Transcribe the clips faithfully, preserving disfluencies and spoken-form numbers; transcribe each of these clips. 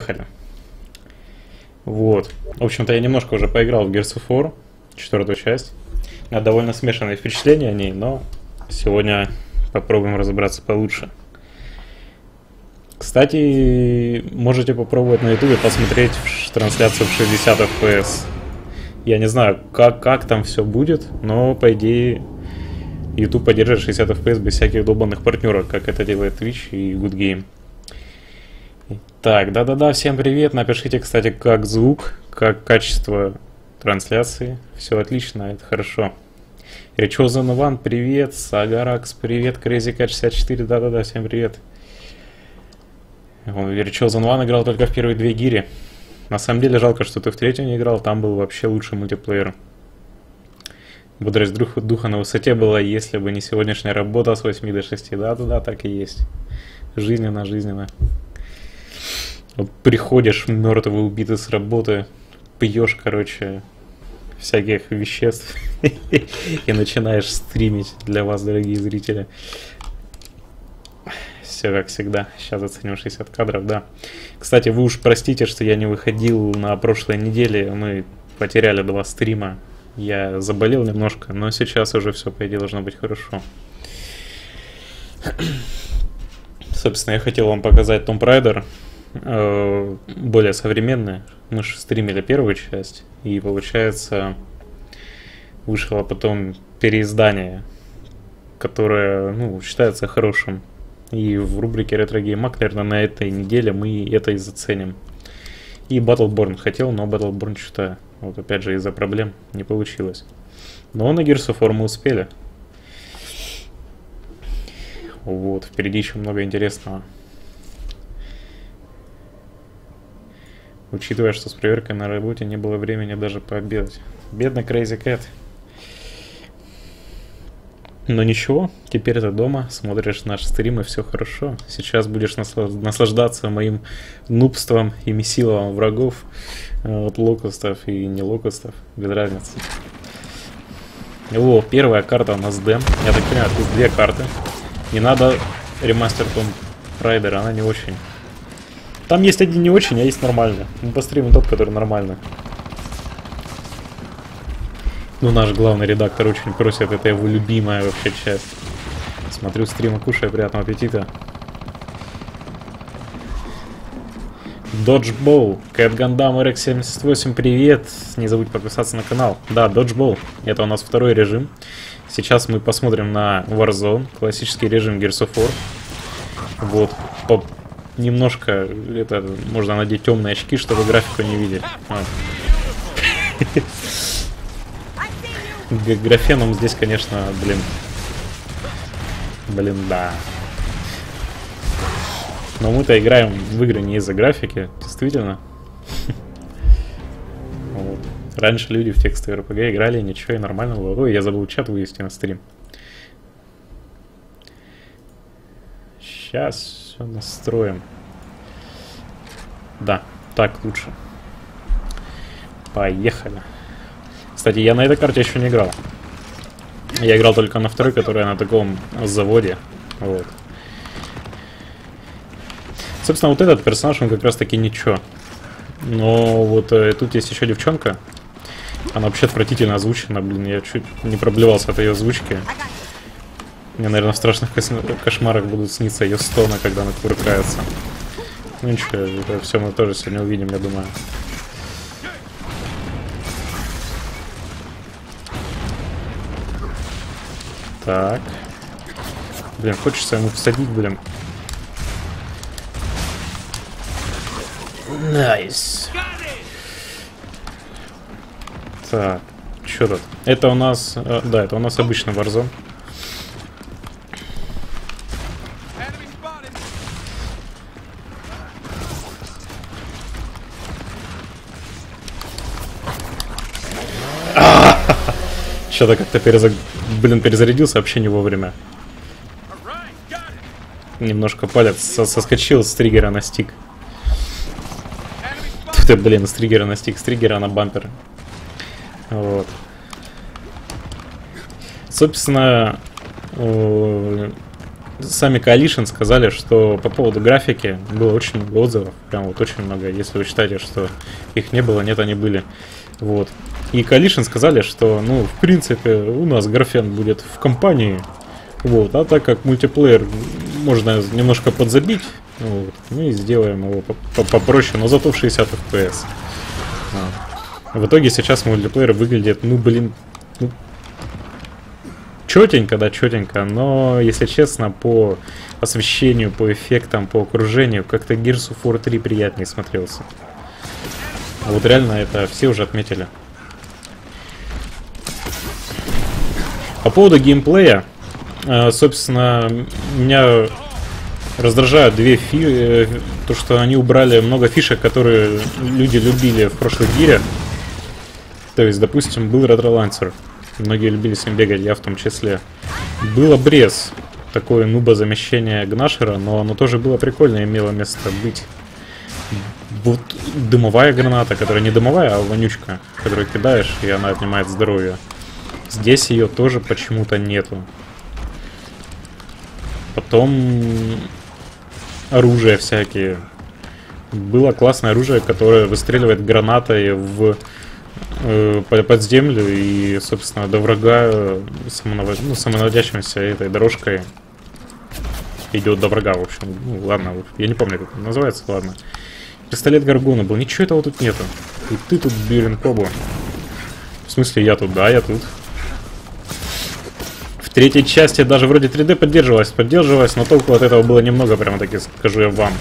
Вот. В общем-то, я немножко уже поиграл в Gears of War, четвертую часть. У меня довольно смешанные впечатления о ней, но сегодня попробуем разобраться получше. Кстати, можете попробовать на ютубе посмотреть трансляцию в шестьдесят эф пи эс. Я не знаю, как, как там все будет, но, по идее, YouTube поддерживает шестьдесят эф пи эс без всяких долбанных партнеров, как это делает Twitch и Good Game. Так, да-да-да, всем привет. Напишите, кстати, как звук, как качество трансляции. Все отлично, это хорошо. Chosen One, привет. Сагаракс, привет. Crazy Cat шестьдесят четыре, да-да-да, всем привет. Chosen One играл только в первые две гири. На самом деле жалко, что ты в третью не играл, там был вообще лучший мультиплеер. Бодрость духа на высоте была, если бы не сегодняшняя работа с восьми до шести. Да-да-да, так и есть. Жизненно, жизненно. Вот приходишь мертвый, убитый с работы, пьешь, короче, всяких веществ и начинаешь стримить для вас, дорогие зрители. Все как всегда. Сейчас оценим шестьдесят кадров, да. Кстати, вы уж простите, что я не выходил на прошлой неделе. Мы потеряли два стрима. Я заболел немножко, но сейчас уже все, по идее, должно быть хорошо. Собственно, я хотел вам показать Tomb Raider. Э, более современный. Мы же стримили первую часть. И, получается, вышло потом переиздание, которое, ну, считается хорошим. И в рубрике Retro Game Mag, наверное, на этой неделе мы это и заценим. И Battleborn хотел, но Battleborn что-то, вот опять же, из-за проблем не получилось. Но на Gears of War мы успели. Вот, впереди еще много интересного. Учитывая, что с проверкой на работе не было времени даже пообедать. Бедный Crazy Cat. Но ничего, теперь ты дома, смотришь наш стрим и все хорошо. Сейчас будешь наслаждаться моим нубством и месиловым врагов от локустов и не локустов, без разницы. О, первая карта у нас дем. Я так понимаю, тут две карты. Не надо ремастер Tomb Raider, она не очень. Там есть один не очень, а есть нормально. Мы постримим тот, который нормально. Ну, наш главный редактор очень просит, это его любимая вообще часть. Смотрю стримы, кушаю, приятного аппетита. Dodgeball, Cat Gundam эр икс семьдесят восемь, привет! Не забудь подписаться на канал. Да, Dodgeball, это у нас второй режим. Сейчас мы посмотрим на Warzone, классический режим Gears of War. Вот, по... немножко, это, можно надеть темные очки, чтобы графику не видеть. Графеном здесь, конечно, блин. Блин, да. Но мы-то играем в игры не из-за графики, действительно. Вот. Раньше люди в текстовые эр пи джи играли, ничего, и нормально было. Ой, я забыл чат вывести на стрим. Сейчас все настроим. Да, так лучше. Поехали. Кстати, я на этой карте еще не играл. Я играл только на второй, которая на таком заводе. Вот. Собственно, вот этот персонаж, он как раз таки ничего. Но вот э, тут есть еще девчонка. Она вообще отвратительно озвучена, блин. Я чуть не проблевался от ее озвучки. Мне, наверное, в страшных кошмарах будут сниться ее стоны, когда она кувыркается. Ну ничего, это все мы тоже сегодня увидим, я думаю. Так. Блин, хочется ему всадить, блин. Найс. Так, что тут? Это у нас... Э, да, это у нас обычный Warzone. Что-то как-то перезаг... Блин, перезарядился вообще не вовремя. Немножко палец со соскочил с триггера на стик. Ты, блин, с триггера на стик, с триггера на бампер. Вот. Собственно, сами Coalition сказали, что по поводу графики было очень много отзывов, прям вот очень много. Если вы считаете, что их не было, нет, они были. Вот. И Coalition сказали, что, ну, в принципе, у нас графен будет в компании. Вот. А так как мультиплеер можно немножко подзабить, вот, мы сделаем его попроще, но зато в шестьдесят эф пи эс. А. В итоге сейчас мультиплеер выглядит, ну, блин, ну, четенько, да, четенько, но, если честно, по освещению, по эффектам, по окружению, как-то Gears of War три приятнее смотрелся. А вот реально это все уже отметили. По поводу геймплея, собственно, меня раздражают две фи... то, что они убрали много фишек, которые люди любили в прошлых гирях. То есть, допустим, был ретро-лансер. Многие любили с ним бегать, я в том числе. Был обрез, такое нуба-замещение Гнашера, но оно тоже было прикольно, имело место быть. Вот дымовая граната, которая не дымовая, а вонючка, которую кидаешь, и она отнимает здоровье. Здесь ее тоже почему-то нету. Потом оружие всякие. Было классное оружие, которое выстреливает гранатой в э, под землю и, собственно, до врага самонав... ну, самонаводящимся этой дорожкой идет до врага, в общем. Ну, ладно, я не помню, как это называется, ладно. Пистолет Гаргона был, ничего этого тут нету. И ты тут, Бирин Кобу. В смысле, я тут, да, я тут. В третьей части даже вроде три дэ поддерживалась, поддерживалась, но толку от этого было немного, прямо таки скажу я вам.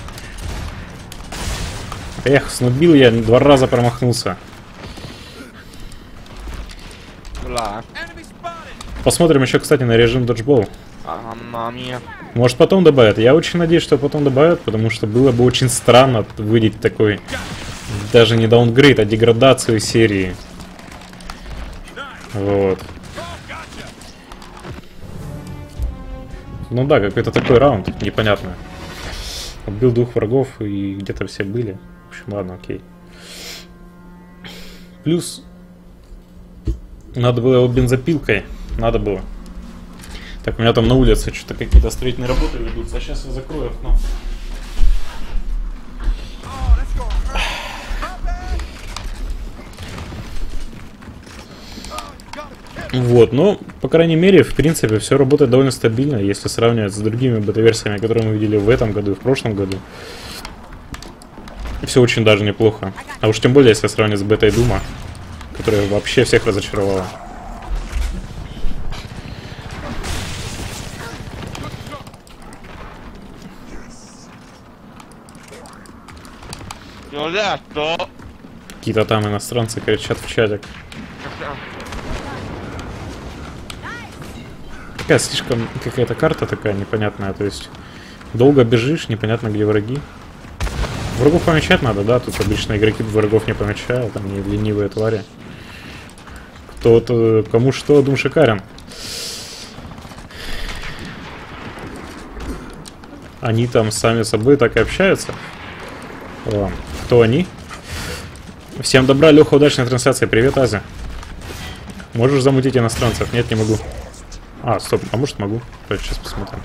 Эх, снубил я, два раза промахнулся. Посмотрим еще, кстати, на режим доджбол. Может, потом добавят. Я очень надеюсь, что потом добавят, потому что было бы очень странно выйти такой, даже не даунгрейд, а деградацию серии. Вот. Ну да, какой-то такой раунд, непонятно. Убил двух врагов и где-то все были. В общем, ладно, окей. Плюс надо было его бензопилкой. Надо было. Так, у меня там на улице что-то какие-то строительные работы ведутся. Сейчас я закрою окно. Вот, но, по крайней мере, в принципе, все работает довольно стабильно, если сравнивать с другими бета-версиями, которые мы видели в этом году и в прошлом году. Все очень даже неплохо. А уж тем более, если сравнивать с бетой Дума, которая вообще всех разочаровала. Какие-то там иностранцы кричат в чатик. Такая слишком какая-то карта такая непонятная, то есть долго бежишь, непонятно где враги. Врагов помечать надо, да, тут обычно игроки врагов не помечают, там не ленивые твари. Кто-то, кому что, Дум шикарен. Они там сами с собой так и общаются. О, кто они? Всем добра, Леха, удачной трансляции. Привет, Азия. Можешь замутить иностранцев? Нет, не могу. А, стоп, а может могу? Давайте сейчас посмотрим.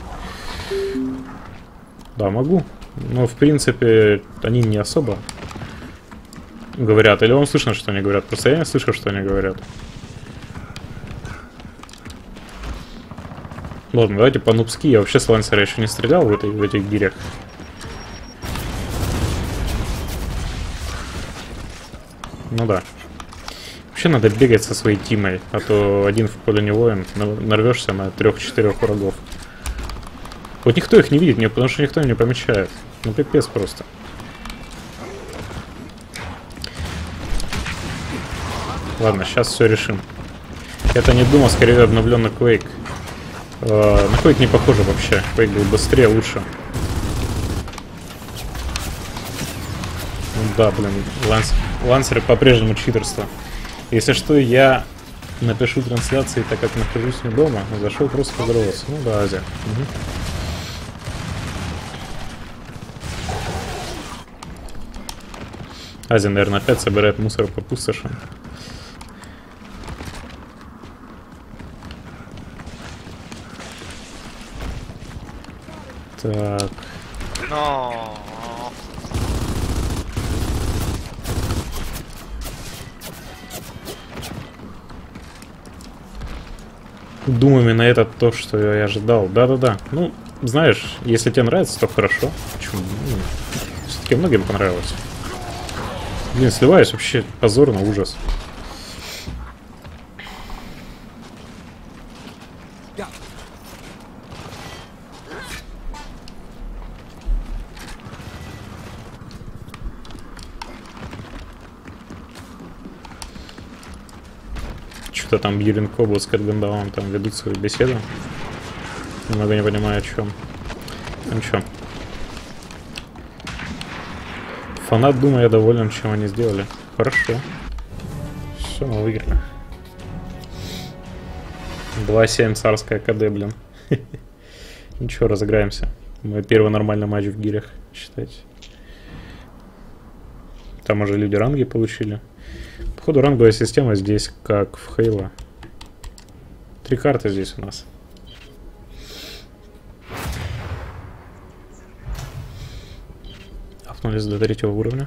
Да, могу. Но, в принципе, они не особо говорят. Или вам слышно, что они говорят? Просто я не слышу, что они говорят. Ладно, давайте по-нубски. Я вообще с лансера еще не стрелял в, этой, в этих гирях. Ну да. Вообще надо бегать со своей тимой, а то один в поле не воин, нарвешься на трех-четырех врагов. Вот никто их не видит, потому что никто не помечает. Ну пипец просто. Ладно, сейчас все решим. Это не Doom, а скорее обновленный Quake. Э, на Quake не похоже вообще. Quake был быстрее, лучше. Ну да, блин, ланс... лансеры по-прежнему читерство. Если что, я напишу трансляции, так как нахожусь не дома. Зашел просто поздороваться. Ну да, Азия. Угу. Азия, наверное, опять собирает мусор по пустошам. Так. Но... Думаю, именно это то, что я ожидал. Да-да-да. Ну, знаешь, если тебе нравится, то хорошо. Почему? Ну, все-таки многим понравилось. Блин, сливаюсь вообще позорно, ужас. Что-то там Юрин Кобл с Кэтгандалом там ведут свою беседу. Немного не понимаю, о чем. Ну что? Фанат, думаю, я доволен, чем они сделали. Хорошо. Все, мы выиграли. два семь царская КД, блин. Ничего, разыграемся. Мой первый нормальный матч в гирях, считайте. Там уже люди ранги получили. Походу, ранговая система здесь как в Halo. Три карты здесь у нас. Апнулись до третьего уровня.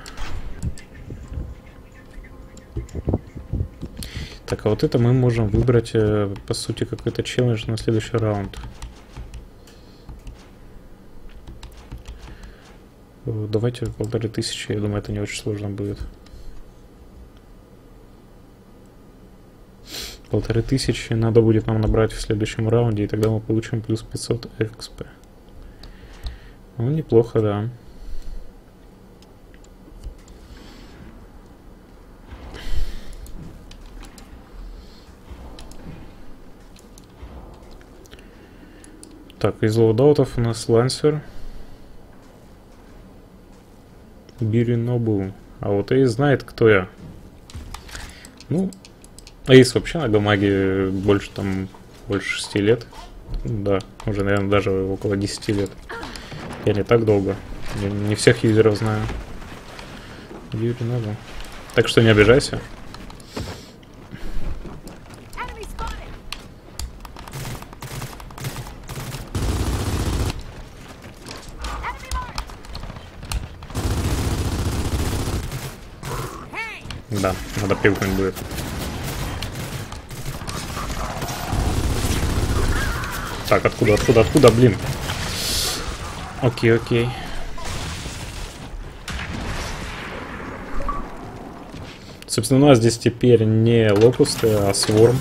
Так, а вот это мы можем выбрать, по сути, какой-то челлендж на следующий раунд. Давайте полторы тысячи, я думаю, это не очень сложно будет. Полторы тысячи надо будет нам набрать в следующем раунде, и тогда мы получим плюс пятьсот экспы. Ну, неплохо, да. Так, из лоудаутов у нас лансер. Биринобу. А вот Эйс знает, кто я. Ну, Эйс вообще на Гамаге больше там, больше шести лет. Да, уже, наверное, даже около десяти лет. Я не так долго. Я не всех юзеров знаю. Биринобу. Так что не обижайся. Да, надо привыкнуть будет. Так, откуда, откуда, откуда, блин? Окей, окей. Собственно, у нас здесь теперь не локусты, а сворм.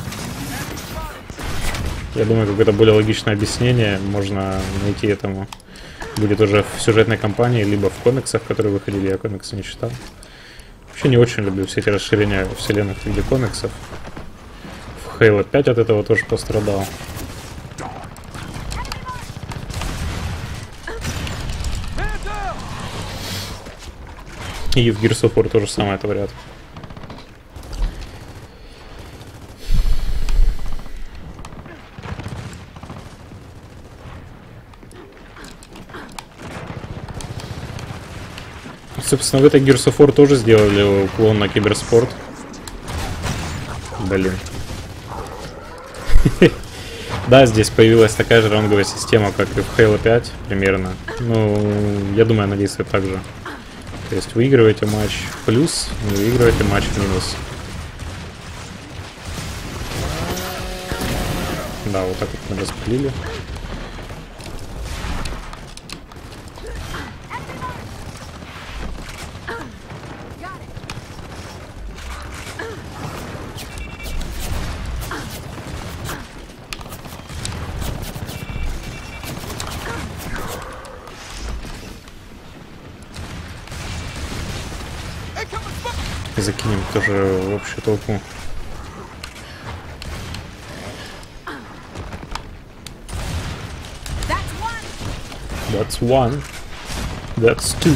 Я думаю, какое-то более логичное объяснение можно найти этому. Будет уже в сюжетной кампании, либо в комиксах, которые выходили. Я комиксы не читал. Вообще не очень люблю все эти расширения вселенных в виде комиксов. В Halo пять от этого тоже пострадал. И в Gears of War тоже самое творят. Собственно, в этой Gears of War тоже сделали уклон на киберспорт. Блин. Да, здесь появилась такая же ранговая система, как и в Halo пять, примерно. Ну, я думаю, она действует так же. То есть выигрываете матч в плюс, не выигрываете матч в минус. Да, вот так вот мы распылили. И закинем тоже в общую толпу. That's one. That's two.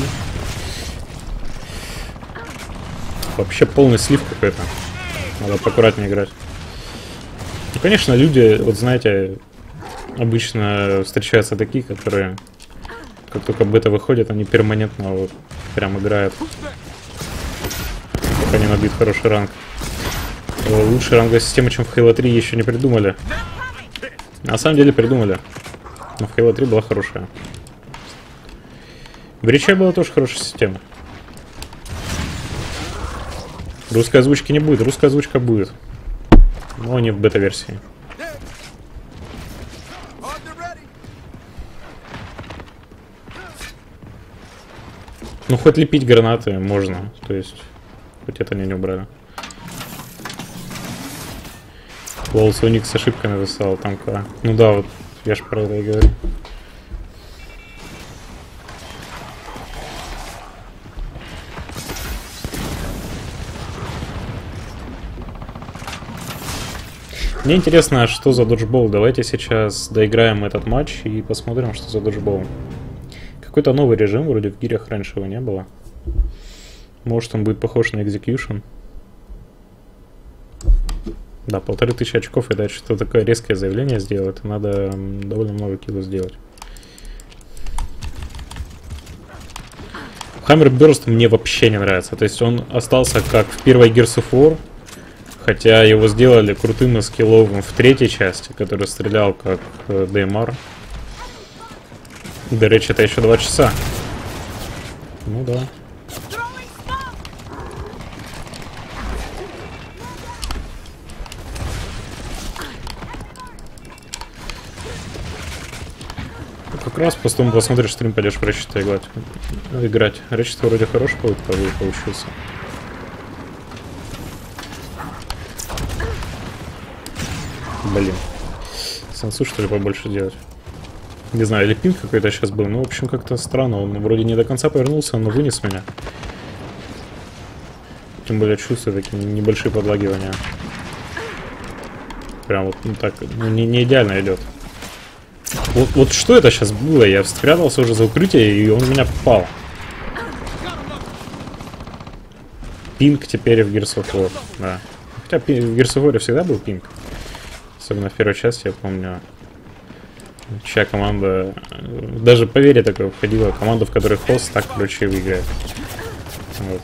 Вообще полный слив какой-то. Надо поаккуратнее играть. Ну, конечно, люди, вот знаете, обычно встречаются такие, которые, как только бета выходит, они перманентно вот прям играют. Пока не набит хороший ранг. Лучшая ранговая система, чем в Halo три, еще не придумали. На самом деле придумали. Но в Halo три была хорошая. В Риче была тоже хорошая система. Русской озвучки не будет, русская озвучка будет. Но не в бета-версии. Ну, хоть лепить гранаты можно. То есть, хоть это они не убрали. Лол, Соник с ошибкой написал, там К. Ну да, вот, я ж про это и говорю. Мне интересно, что за доджбол. Давайте сейчас доиграем этот матч и посмотрим, что за доджбол. Какой-то новый режим, вроде в гирях раньше его не было. Может, он будет похож на Execution. Да, полторы тысячи очков, и дать что такое резкое заявление сделать, надо довольно много кило сделать. Hammer Burst мне вообще не нравится. То есть он остался как в первой Gears of War, хотя его сделали крутым и скилловым в третьей части, который стрелял как ди эм ар. До речи, это еще два часа. Ну да. Как раз потом посмотришь стрим, пойдешь в Ratchet играть. играть. Ratchet вроде хороший получился. Блин. Сенсу, что ли, побольше делать? Не знаю, или пинг какой-то сейчас был. Ну, в общем, как-то странно. Он вроде не до конца повернулся, но вынес меня. Тем более чувствую такие небольшие подлагивания. Прям вот ну, так, ну, не, не идеально идет. Вот, вот что это сейчас было? Я спрятался уже за укрытие, и он в меня попал. Пинг теперь в Gears of War. Да. Хотя в Gears of War всегда был пинг. Особенно в первой части, я помню. Чья команда... Даже по вере такое входила. Команда, в которой хост так ключи выиграет. Вот.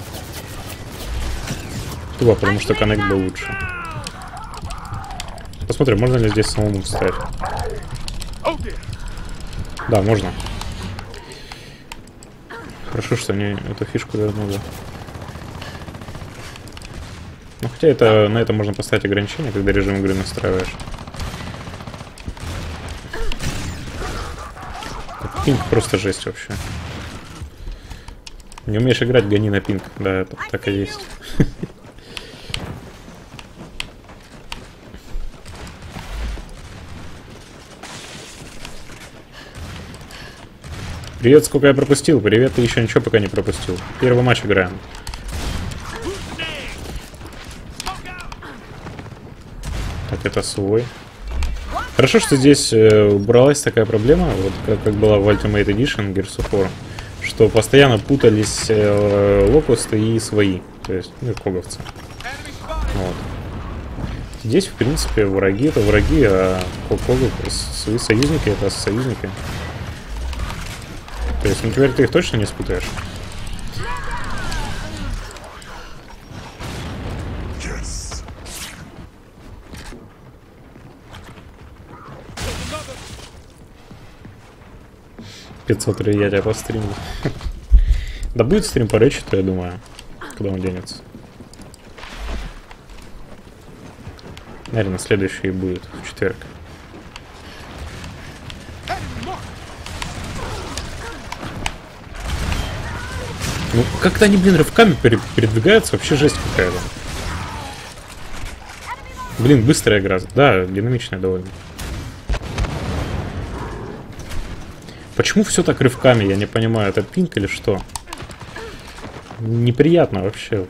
Тупо, потому что коннект был лучше. Посмотрим, можно ли здесь самому вставить. Да, можно. Хорошо, что они эту фишку вернули. Ну, хотя это, на это можно поставить ограничения, когда режим игры настраиваешь. Пинг просто жесть вообще. Не умеешь играть, гони на пинг. Да, это так и есть. Привет, сколько я пропустил? Привет, ты еще ничего пока не пропустил. Первый матч играем. Так, это свой. Хорошо, что здесь э, убралась такая проблема, вот как, как была в Ultimate Edition Gears of War, что постоянно путались э, локусты и свои, то есть, ну, коговцы. Вот. Здесь, в принципе, враги это враги, а коговцы, свои союзники это союзники. То есть, ну теперь ты их точно не спутаешь. пятьсот рей я тебя постримлю. Да будет стрим по Ratchet, я думаю, когда он денется. Наверное, следующий будет в четверг. Ну, как-то они, блин, рывками передвигаются, вообще жесть какая-то. Блин, быстрая игра. Да, динамичная довольно. Почему все так рывками, я не понимаю, это пинг или что? Неприятно вообще.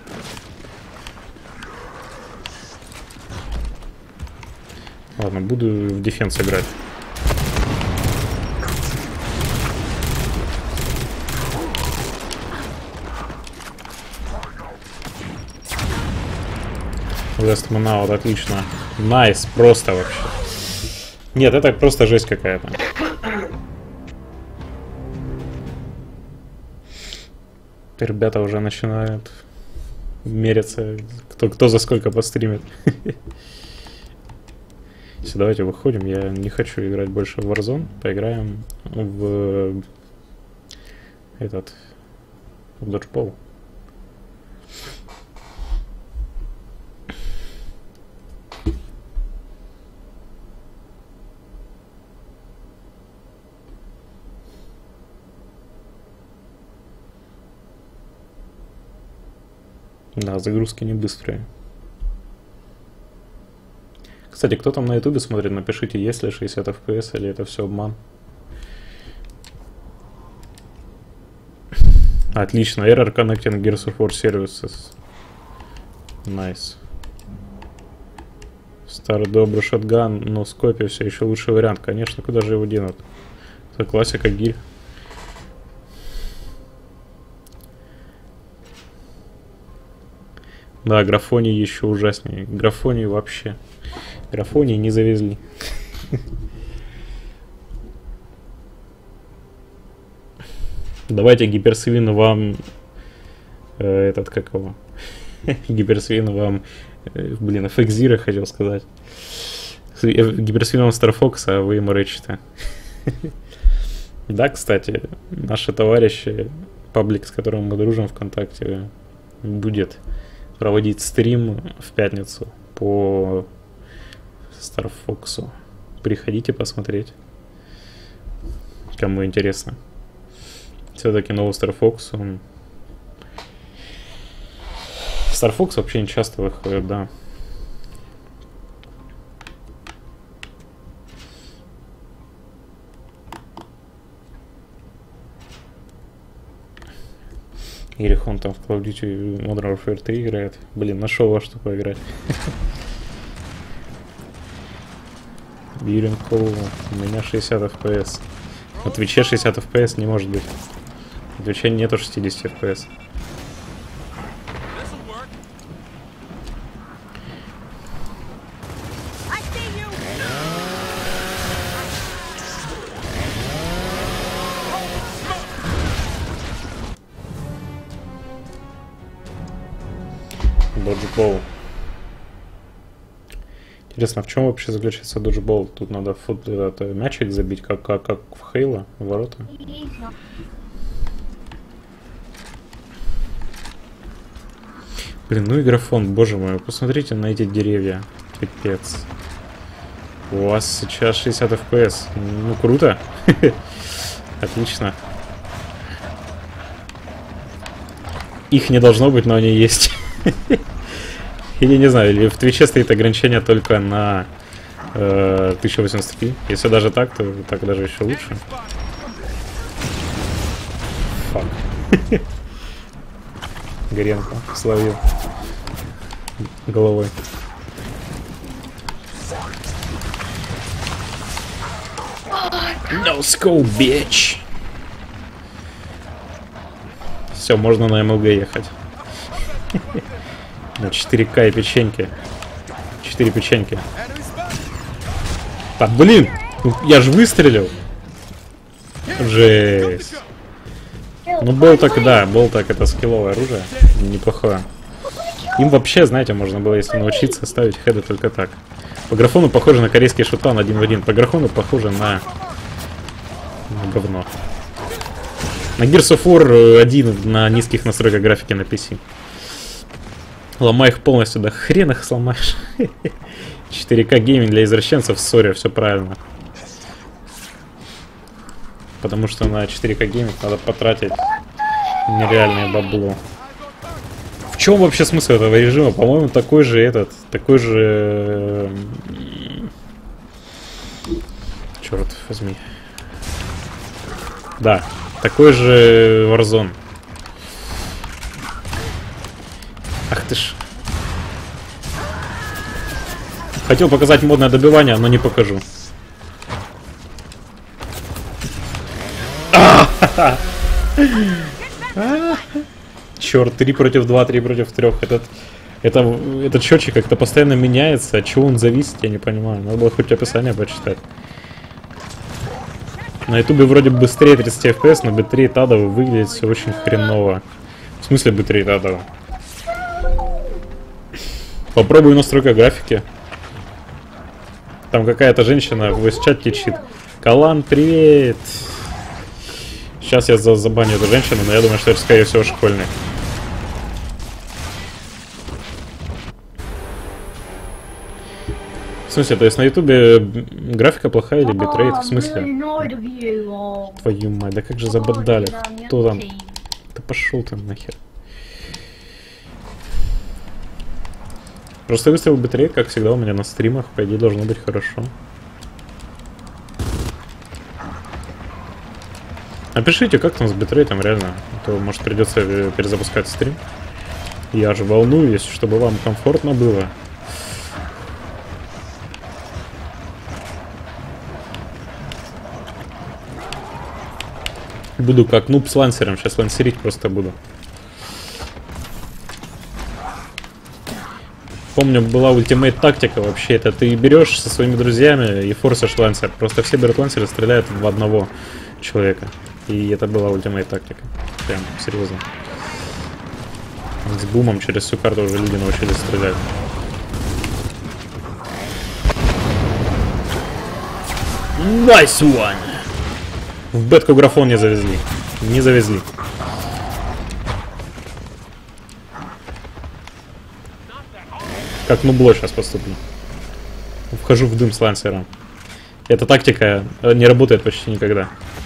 Ладно, буду в дефенс играть. Westman out, отлично. Найс, nice, просто вообще. Нет, это просто жесть какая-то. Ребята уже начинают мериться, кто, кто за сколько постримит. Все, давайте выходим. Я не хочу играть больше в Warzone. Поиграем в этот доджбол. Да, загрузки не быстрые. Кстати, кто там на ютубе смотрит, напишите, есть ли шестьдесят эф пи эс или это все обман. Отлично, error connecting Gears of War services. Nice. Старый добрый шотган, но скопия все еще лучший вариант. Конечно, куда же его денут? Это классика гирь. Да, графонии еще ужаснее. Графонии вообще. Графонии не завезли. Давайте гиперсвин вам... Э, этот, как его? Гиперсвин вам... Э, блин, эф икс зиро хотел сказать. Гиперсвин вам Star Fox, а вы ему рэчите. Да, кстати, наши товарищи, паблик, с которым мы дружим ВКонтакте, будет проводить стрим в пятницу по Star Fox. Приходите посмотреть, кому интересно. Все-таки новый Star Fox, он... Star Fox вообще не часто выходит, да. Ирихон там в Call of Duty Modern Warfare три играет. Блин, нашел во что поиграть. Beautiful. У меня шестьдесят эф пи эс. На Твиче шестьдесят эф пи эс не может быть. На Твиче нету шестьдесят эф пи эс. Доджбол. Интересно, в чем вообще заключается доджбол? Тут надо фут, этот, мячик забить, как, как, как в Хейла, в ворота. Блин, ну и графон, боже мой, посмотрите на эти деревья. Пипец. У вас сейчас шестьдесят эф пи эс. Ну, круто. Отлично. Их не должно быть, но они есть. Или не знаю, или в Твиче стоит ограничение только на э, тысяча восемьдесят пи. Если даже так, то так даже еще лучше. Фак. Горенко словил головой. No scope, bitch. Все, можно на эм эл гэ ехать. На четыре ка и печеньки. четыре печеньки. Да блин! Ну, я же выстрелил! Жесть. Ну, болтак, да, болтак это скилловое оружие. Неплохое. Им вообще, знаете, можно было, если научиться, ставить хеды только так. По графону похоже на корейский шутан один в один. По графону похоже на... на говно. На Gears of War один на низких настройках графики на пи си. Ломай их полностью, да хрен их сломаешь. четыре ка гейминг для извращенцев, сори, все правильно. Потому что на четыре ка гейминг надо потратить нереальное бабло. В чем вообще смысл этого режима? По-моему, такой же этот, такой же... Черт возьми. Да, такой же Warzone. Ах ты ж. Хотел показать модное добивание, но не покажу. Черт, три против два, три против трех. Этот, это, этот счетчик как-то постоянно меняется. От чего он зависит, я не понимаю. Надо было хоть описание почитать. На ютубе вроде быстрее тридцать эф пи эс, но битрейт адово выглядит все очень хреново. В смысле битрейт адово? Попробую настройка графики. Там какая-то женщина в voice чат течит. Калан, привет! Сейчас я за забаню эту женщину, но я думаю, что это, скорее всего, школьник. В смысле, то есть на ютубе графика плохая или битрейт? В смысле? Твою мать, да как же забодали? Кто там? Да пошел ты нахер. Просто выставил битрейт, как всегда у меня на стримах, по идее должно быть хорошо. Напишите, как там с битрейтом реально, а то может придется перезапускать стрим. Я же волнуюсь, чтобы вам комфортно было. Буду как нуб с лансером, сейчас лансерить просто буду. Помню, была ультимейт тактика вообще, это ты берешь со своими друзьями и форсишь лансер. Просто все берут лансер и стреляют в одного человека. И это была ультимейт тактика. Прям, серьезно. С бумом через всю карту уже люди научились стрелять. Nice one! В бетку графон не завезли. Не завезли. Как нубло сейчас поступлю. Вхожу в дым с лансером. Эта тактика не работает почти никогда.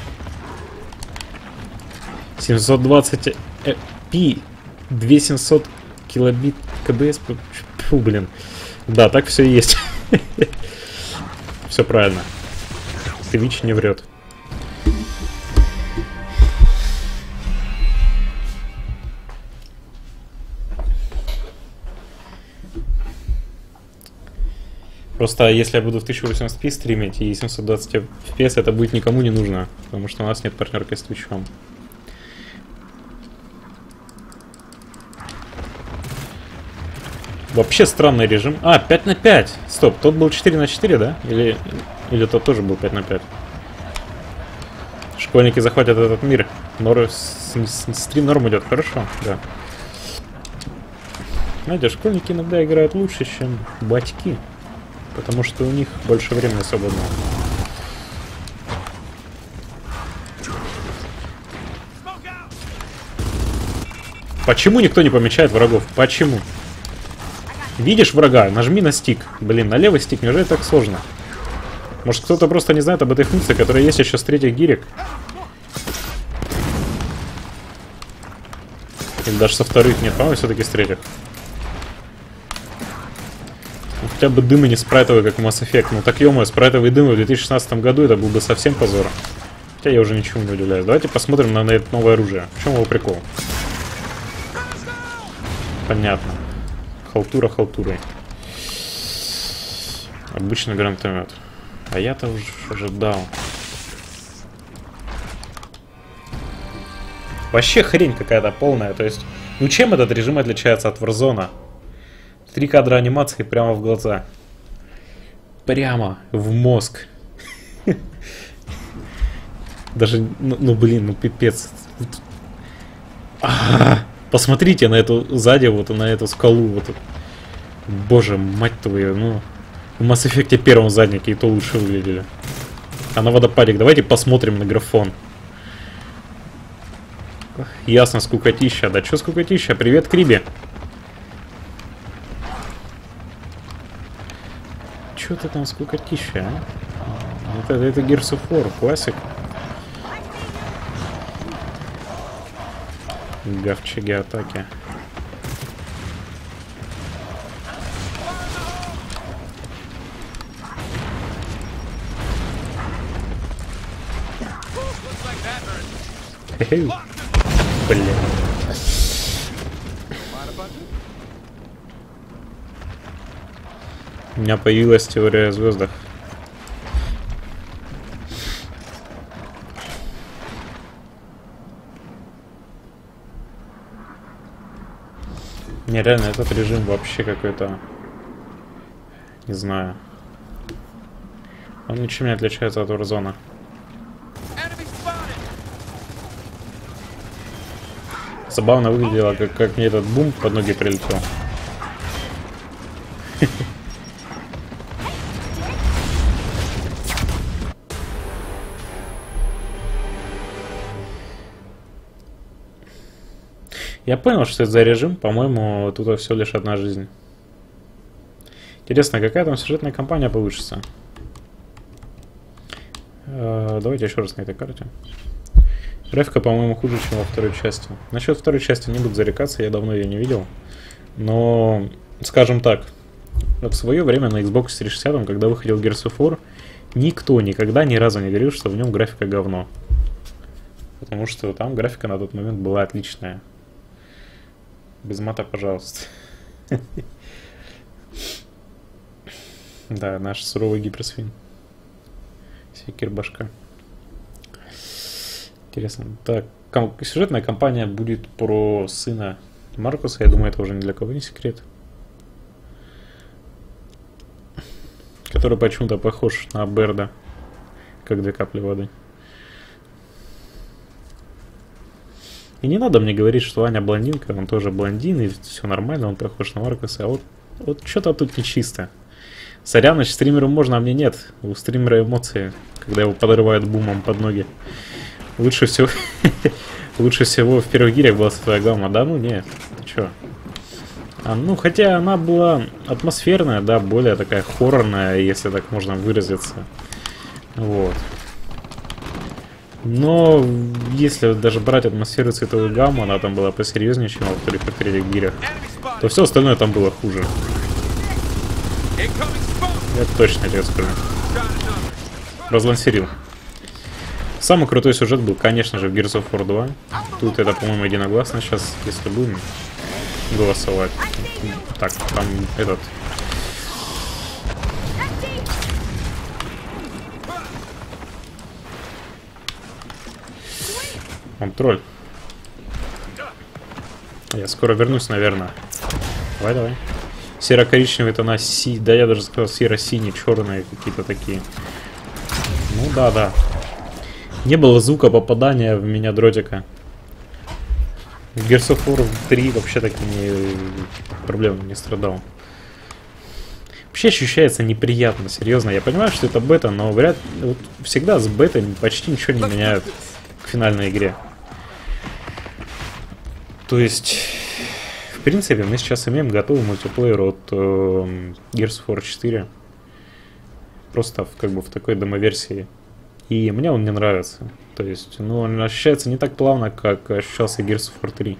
семьсот двадцать пи, две тысячи семьсот килобит КБС. Фу, блин. Да, так все и есть. Все правильно. Твич не врет. Просто если я буду в тысяча восемьдесят пи стримить и семьсот двадцать эф пи эс, это будет никому не нужно, потому что у нас нет партнерки с Твичом. Вообще странный режим. А, пять на пять. Стоп, тот был четыре на четыре, да? Или, или тот тоже был пять на пять? Школьники захватят этот мир. Нор... Стрим норм идет, хорошо, да. Знаете, школьники иногда играют лучше, чем батьки. Потому что у них больше времени свободного. Почему никто не помечает врагов? Почему? Видишь врага? Нажми на стик. Блин, на левый стик, неужели так сложно? Может, кто-то просто не знает об этой функции, которая есть еще с третьих гирек? Или даже со вторых? Нет, по-моему, все-таки с третьих. Ну, хотя бы дым и не спрайтовый, как в Mass Effect. Ну так, ё-моё, спрайтовый дым в две тысячи шестнадцатом году, это был бы совсем позор. Хотя я уже ничего не удивляюсь. Давайте посмотрим на, на это новое оружие. В чем его прикол? Понятно. Халтура халтурой. Обычный гранатомет. А я-то уже ожидал. Вообще хрень какая-то полная. То есть, ну чем этот режим отличается от Warzone? Три кадра анимации прямо в глаза. Прямо в мозг. Даже, ну, ну блин, ну пипец. Посмотрите на эту сзади, вот на эту скалу. Вот. Боже, мать твою, ну. В Mass Effect первом заднике и то лучше выглядели. А на водопадик давайте посмотрим на графон. Ясно, скукотища. Да чё скукотища? Привет, Криби. Чё ты там скукотища, а? Это, это Gears of War, классик. Гавчаги атаки. Хе-хе. Блин. У меня появилась теория о звездах. Не, реально, этот режим вообще какой-то... Не знаю. Он ничем не отличается от Warzone. Забавно выглядело, как, как мне этот бум под ноги прилетел. Я понял, что это за режим. По-моему, тут все лишь одна жизнь. Интересно, какая там сюжетная кампания получится? Э, давайте еще раз на этой карте. Графика, по-моему, хуже, чем во второй части. Насчет второй части не буду зарекаться, я давно ее не видел. Но, скажем так, в свое время на Xbox триста шестьдесят, когда выходил Gears of War, никто никогда ни разу не говорил, что в нем графика говно. Потому что там графика на тот момент была отличная. Без мата, пожалуйста. Да, наш суровый гиперсвин. Секир башка. Интересно. Так, сюжетная кампания будет про сына Маркуса. Я думаю, это уже ни для кого не секрет. Который почему-то похож на Берда, как две капли воды. И не надо мне говорить, что Аня блондинка, он тоже блондин, и все нормально, он похож на Маркуса. А вот, вот что-то тут нечисто. Сорян, значит, стримеру можно, а мне нет. У стримера эмоции, когда его подрывают бумом под ноги. Лучше всего лучше всего в первых гирях была своя гамма. Да ну нет, ты чё? А, ну, хотя она была атмосферная, да, более такая хоррорная, если так можно выразиться. Вот. Но если даже брать атмосферу цветовой гаммы, она там была посерьезнее, чем во вторых и третьих гирях, то все остальное там было хуже. Это точно тебе скажу. Разлансерил. Самый крутой сюжет был, конечно же, в Gears of War два. Тут это, по-моему, единогласно сейчас, если будем голосовать. Так, там этот... Он тролль. Я скоро вернусь, наверное. Давай, давай. Серо-коричневый тона, си... да я даже сказал серо-синий, черные какие-то такие. Ну да, да. Не было звука попадания в меня дротика. В Gears of War три вообще так не... проблем не страдал. Вообще ощущается неприятно, серьезно. Я понимаю, что это бета, но вряд вот всегда с бетой почти ничего не меняют к финальной игре. То есть, в принципе, мы сейчас имеем готовый мультиплеер от э, Gears of War четыре. Просто в, как бы в такой демо-версии. И мне он не нравится. То есть, ну, он ощущается не так плавно, как ощущался Gears of War три.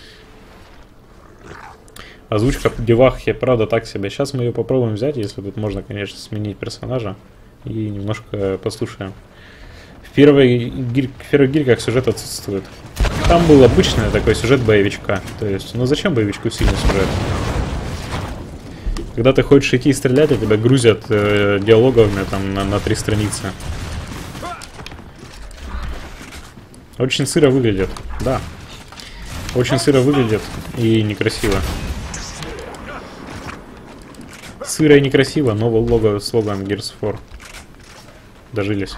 Озвучка в девахе, правда, так себе. Сейчас мы ее попробуем взять, если тут можно, конечно, сменить персонажа. И немножко послушаем. В первой гир... в первых гирках сюжет отсутствует. Там был обычный такой сюжет боевичка. То есть, ну зачем боевичку сильный сюжет? Когда ты хочешь идти и стрелять, а тебя грузят э, диалоговыми там на, на три страницы. Очень сыро выглядит, да. Очень сыро выглядит и некрасиво. Сыро и некрасиво, новый лого, слоган Gears of War. Дожились.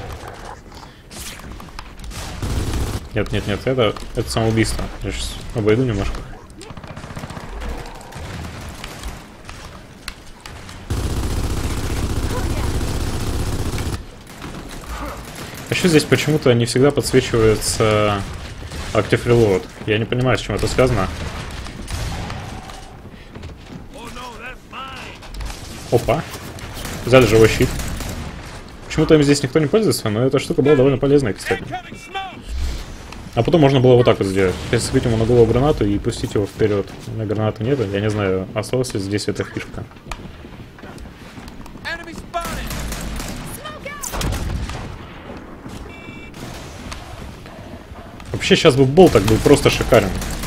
Нет, нет, нет, это, это самоубийство. Я сейчас обойду немножко. А еще здесь почему-то не всегда подсвечивается Active Reload. Я не понимаю, с чем это связано. Опа. Взяли живой щит. Почему-то им здесь никто не пользуется, но эта штука была довольно полезная, кстати. А потом можно было вот так вот сделать. Прицепить ему на голову гранату и пустить его вперед. У меня гранаты нет, я не знаю, осталась ли здесь эта фишка. Вообще сейчас бы болтак был просто шикарен.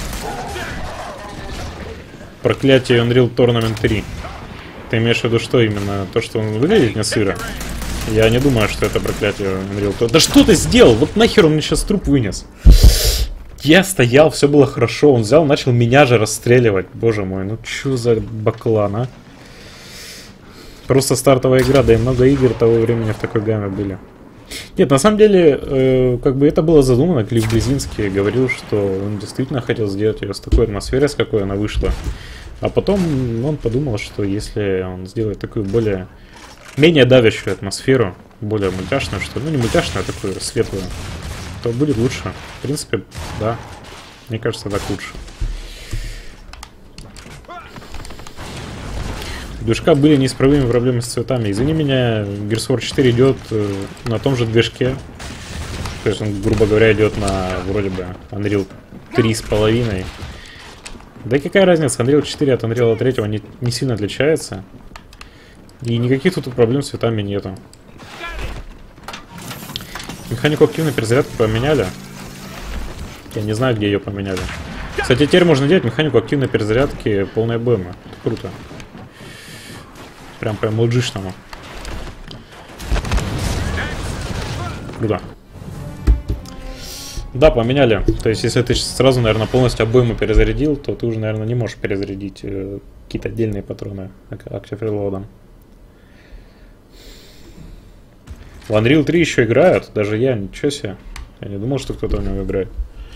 Проклятие Unreal Tournament три. Ты имеешь в виду что именно? То, что он выглядит не сыро? Я не думаю, что это проклятие Unreal Tournament. Да что ты сделал? Вот нахер он мне сейчас труп вынес? Я стоял, все было хорошо. Он взял, начал меня же расстреливать. Боже мой, ну что за баклан, а? Просто стартовая игра, да и много игр того времени в такой гамме были. Нет, на самом деле, э, как бы это было задумано. Клифф Близинский говорил, что он действительно хотел сделать ее с такой атмосферой, с какой она вышла. А потом он подумал, что если он сделает такую более... менее давящую атмосферу, более мультяшную, что ли, ну не мультяшную, а такую светлую, то будет лучше. В принципе, да, мне кажется, так лучше. движка были неисправимые проблемы с цветами. Извини меня, Gears of War четыре идет на том же движке. То есть он, грубо говоря, идет на вроде бы Unreal три с половиной. Да и какая разница, Unreal четыре от Unreal три не, не сильно отличается. И никаких тут проблем с цветами нету. Механику активной перезарядки поменяли. Я не знаю, где ее поменяли. Кстати, теперь можно делать механику активной перезарядки полной БМ. Это круто. Прям прям лоджичному. Круто. Да, поменяли. То есть, если ты сразу, наверное, полностью обойму перезарядил, то ты уже, наверное, не можешь перезарядить э, какие-то отдельные патроны Active Reload. В Unreal три еще играют, даже я, ничего себе. Я не думал, что кто-то в него играет.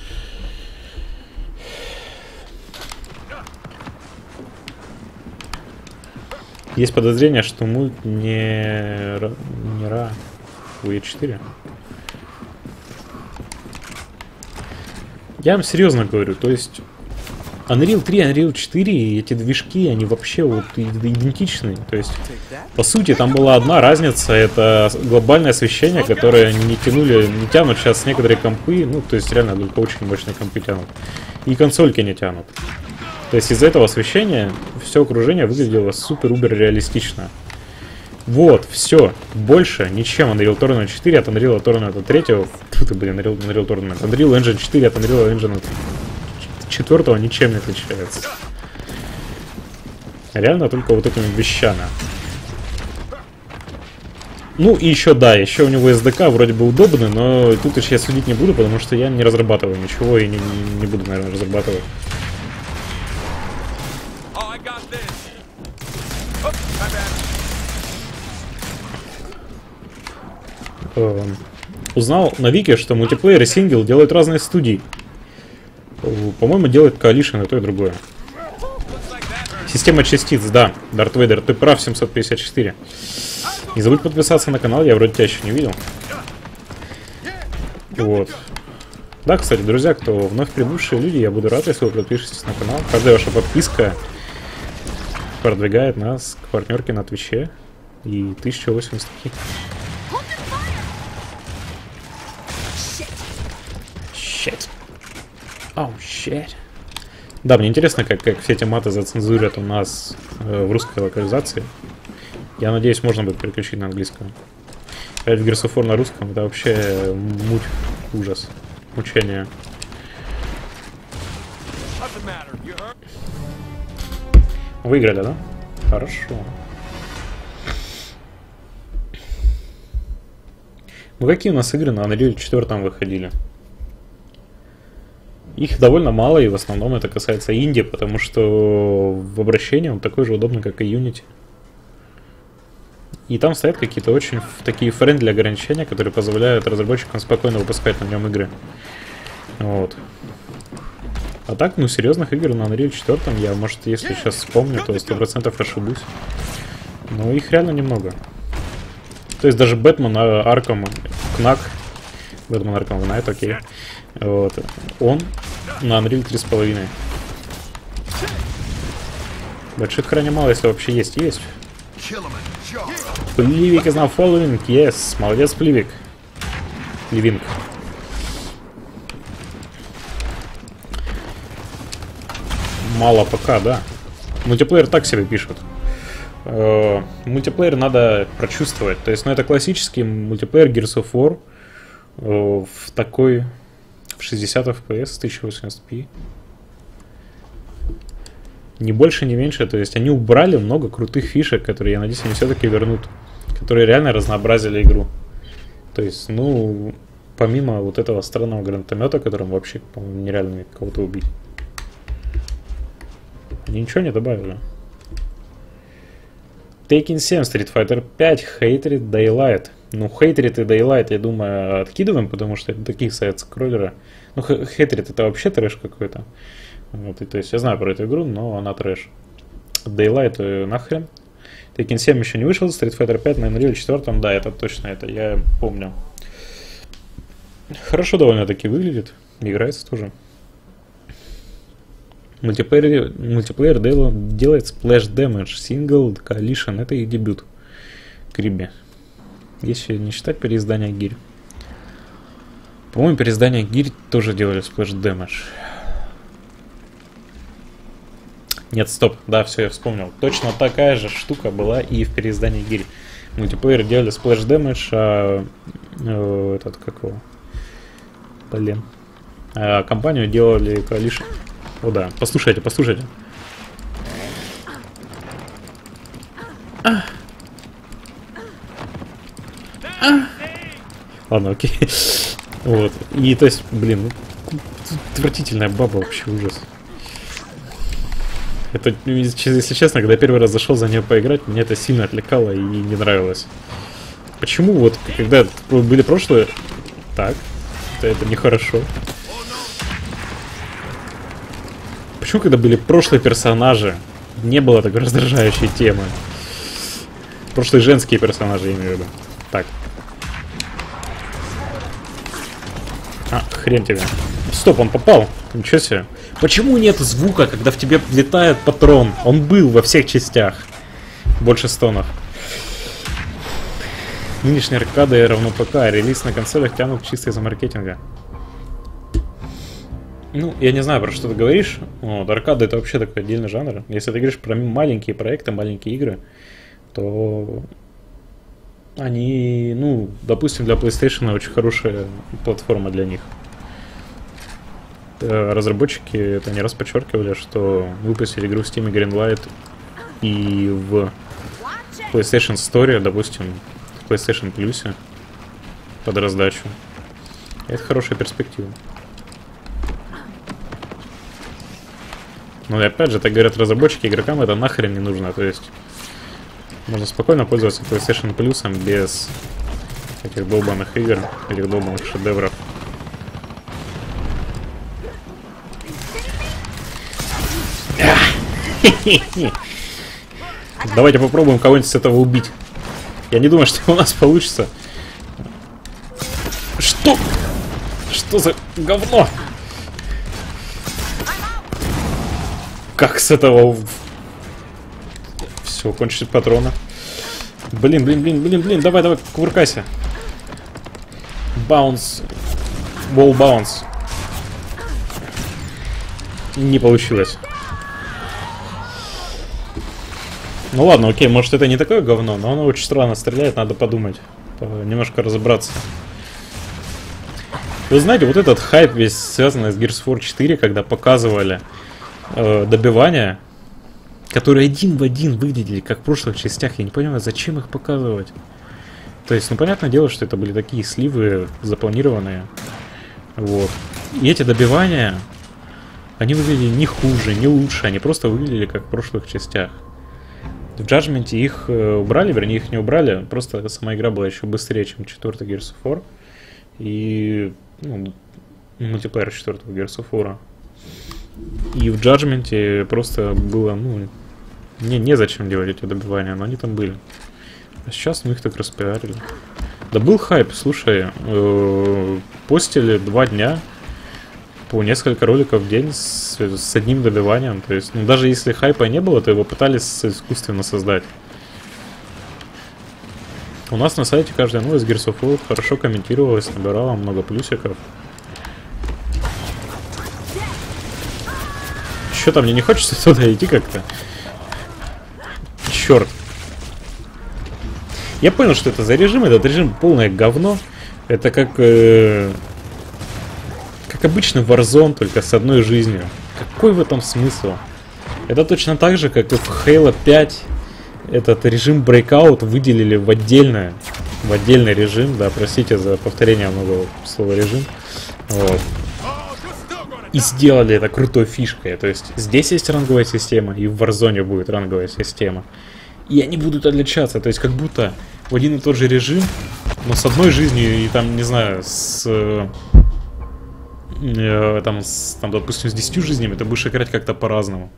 Есть подозрение, что мульт не... не ра... у и четыре. Я вам серьезно говорю, то есть Unreal три, Unreal четыре, эти движки, они вообще вот идентичны. То есть, по сути, там была одна разница, это глобальное освещение, которое не тянули, не тянут сейчас некоторые компы, ну, то есть реально только очень мощные компы тянут. И консольки не тянут. То есть из-за этого освещения все окружение выглядело супер-убер реалистично. Вот, все. Больше ничем Unreal Tournament четыре от Unreal Tournament три. Тут, блин, Unreal, Unreal Tournament. Unreal Engine четыре от Unreal Engine четыре ничем не отличается. Реально только вот этими вещами. Ну и еще, да, еще у него эс ди кей вроде бы удобный, но тут еще я судить не буду, потому что я не разрабатываю ничего и не, не буду, наверное, разрабатывать. Узнал на Вики, что мультиплеер и сингл делают разные студии. По-моему, делает Coalition и то, и другое. Система частиц, да. Дарт Вейдер, ты прав, семьсот пятьдесят четыре. Не забудь подписаться на канал, я вроде тебя еще не видел. Вот. Да, кстати, друзья, кто вновь прибывшие люди, я буду рад, если вы подпишетесь на канал. Каждая ваша подписка продвигает нас к партнерке на Твиче. И тысяча восемьдесят таких. Shit. Oh, shit. Да, мне интересно, как, как все эти маты зацензурят у нас э, в русской локализации. Я надеюсь, можно будет переключить на английском. Опять в Gears of War на русском, это вообще муть, ужас, мучение. Выиграли, да? Хорошо. Ну какие у нас игры на Unreal четыре выходили? Их довольно мало, и в основном это касается инди, потому что в обращении он такой же удобный, как и Unity. И там стоят какие-то очень такие френдли ограничения, которые позволяют разработчикам спокойно выпускать на нем игры. Вот. А так, ну, серьезных игр на Unreal четыре, я, может, если сейчас вспомню, то сто процентов ошибусь. Но их реально немного. То есть даже Бэтмен, Арком, Кнак, Бэтмен, Арком, Найт, окей. Вот. Он на Unreal три с половиной. Больших храней мало, если вообще есть. Есть. Пливик is now following. Yes. Молодец, Пливик. Пливинг. Мало пока, да. Мультиплеер так себе пишут. Uh, мультиплеер надо прочувствовать. То есть, ну, это классический мультиплеер Gears of War uh, в такой в шестьдесят эф пи эс, тысяча восемьдесят пи. Ни больше, ни меньше. То есть они убрали много крутых фишек, которые, я надеюсь, они все-таки вернут. Которые реально разнообразили игру. То есть, ну, помимо вот этого странного гранатомета, которым вообще, по-моему, нереально кого-то убить. Они ничего не добавили. Tekken семь, Street Fighter пять, Hatred, Daylight. Ну, Hatred и Daylight, я думаю, откидываем, потому что это такие сайт-скроллеры. Ну, Hatred это вообще трэш какой-то. Вот, и, то есть я знаю про эту игру, но она трэш. Daylight нахрен. Tekken семь еще не вышел, Street Fighter пять на Unreal четыре, да, это точно, это я помню. Хорошо довольно-таки выглядит, играется тоже. Мультиплеер, мультиплеер дел, делает Splash Damage, Single, Coalition, это их дебют. Криби. Если не считать переиздания гирь. По-моему, переиздание гирь тоже делали Splash Damage. Нет, стоп, да, все, я вспомнил. Точно такая же штука была и в переиздании гирь. Мультиплеер делали Splash Damage, а э, этот, как его? Блин. А компанию делали Coalition. О да, послушайте, послушайте. А. А. Ладно, окей. Вот. И то есть, блин, ну, отвратительная баба, вообще ужас. Это, если честно, когда я первый раз зашел за нее поиграть, меня это сильно отвлекало и не нравилось. Почему вот, когда были прошлые... Так, это, это нехорошо. Почему, когда были прошлые персонажи, не было такой раздражающей темы? Прошлые женские персонажи, я имею в виду. Так. А, хрен тебе. Стоп, он попал. Ничего себе. Почему нет звука, когда в тебе влетает патрон? Он был во всех частях. Больше стонов. Нынешние аркады равно ПК. Релиз на консолях тянут чисто из-за маркетинга. Ну, я не знаю, про что ты говоришь. Вот, аркады — это вообще такой отдельный жанр. Если ты говоришь про маленькие проекты, маленькие игры, то они, ну, допустим, для PlayStation очень хорошая платформа для них. Разработчики это не раз подчеркивали, что выпустили игру в Steam и Greenlight и в PlayStation Store, допустим, в PlayStation Plus под раздачу. Это хорошая перспектива. Но и опять же, так говорят разработчики, игрокам это нахрен не нужно. То есть можно спокойно пользоваться PlayStation Plus без этих долбанных игр, этих долбанных шедевров. Давайте попробуем кого-нибудь с этого убить. Я не думаю, что у нас получится. Что? Что за говно? Как с этого? Все, кончились патроны. Блин, блин, блин, блин, блин, давай, давай, кувыркайся. Баунс. Wall bounce. Не получилось. Ну ладно, окей, может это не такое говно, но оно очень странно стреляет, надо подумать, немножко разобраться. Вы знаете, вот этот хайп весь связанный с Gears of War четыре, когда показывали э, добивания, которые один в один выглядели как в прошлых частях, я не понимаю, зачем их показывать. То есть, ну понятное дело, что это были такие сливы запланированные, вот. И эти добивания, они выглядели не хуже, не лучше, они просто выглядели как в прошлых частях. В Judgment их э, убрали, вернее их не убрали, просто сама игра была еще быстрее, чем четвертый Gears of War. И ну, мультиплеер четвертого Gears of War. И в Judgment просто было, ну, не, незачем делать эти добивания, но они там были. А сейчас мы их так распиарили. Да был хайп, слушай, э, постили два дня по несколько роликов в день с, с одним добиванием. То есть, ну, даже если хайпа не было, то его пытались искусственно создать. У нас на сайте каждая новость Gears of War хорошо комментировалась, набирала много плюсиков. Что-то мне не хочется туда идти как-то. Черт. Я понял, что это за режим. Этот режим полное говно. Это как... Э Как обычный Warzone, только с одной жизнью. Какой в этом смысл? Это точно так же, как и в Halo пять этот режим Breakout выделили в отдельное, в отдельный режим. Да, простите за повторение много слова режим. Вот. И сделали это крутой фишкой. То есть здесь есть ранговая система, и в Warzone будет ранговая система. И они будут отличаться. То есть как будто в один и тот же режим, но с одной жизнью и там, не знаю, с... Там, с, там, допустим, с десятью жизнями ты будешь играть как-то по-разному.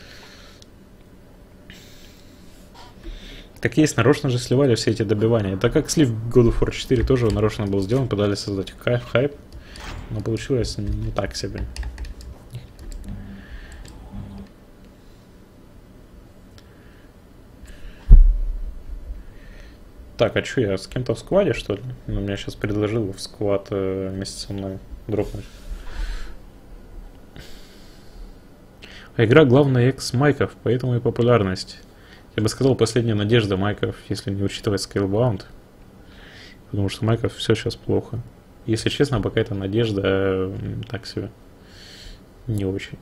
Как есть, нарочно же сливали все эти добивания. Это как слив God of War четыре тоже нарочно был сделан, пытались создать хайп, но получилось не так себе. Так, а что, я с кем-то в скваде, что ли? Ну, меня сейчас предложил в сквад э, вместе со мной дропнуть. А игра главная экс майков, поэтому и популярность. Я бы сказал, последняя надежда майков, если не учитывать Scalebound. Потому что майков все сейчас плохо. Если честно, пока эта надежда э, так себе. Не очень.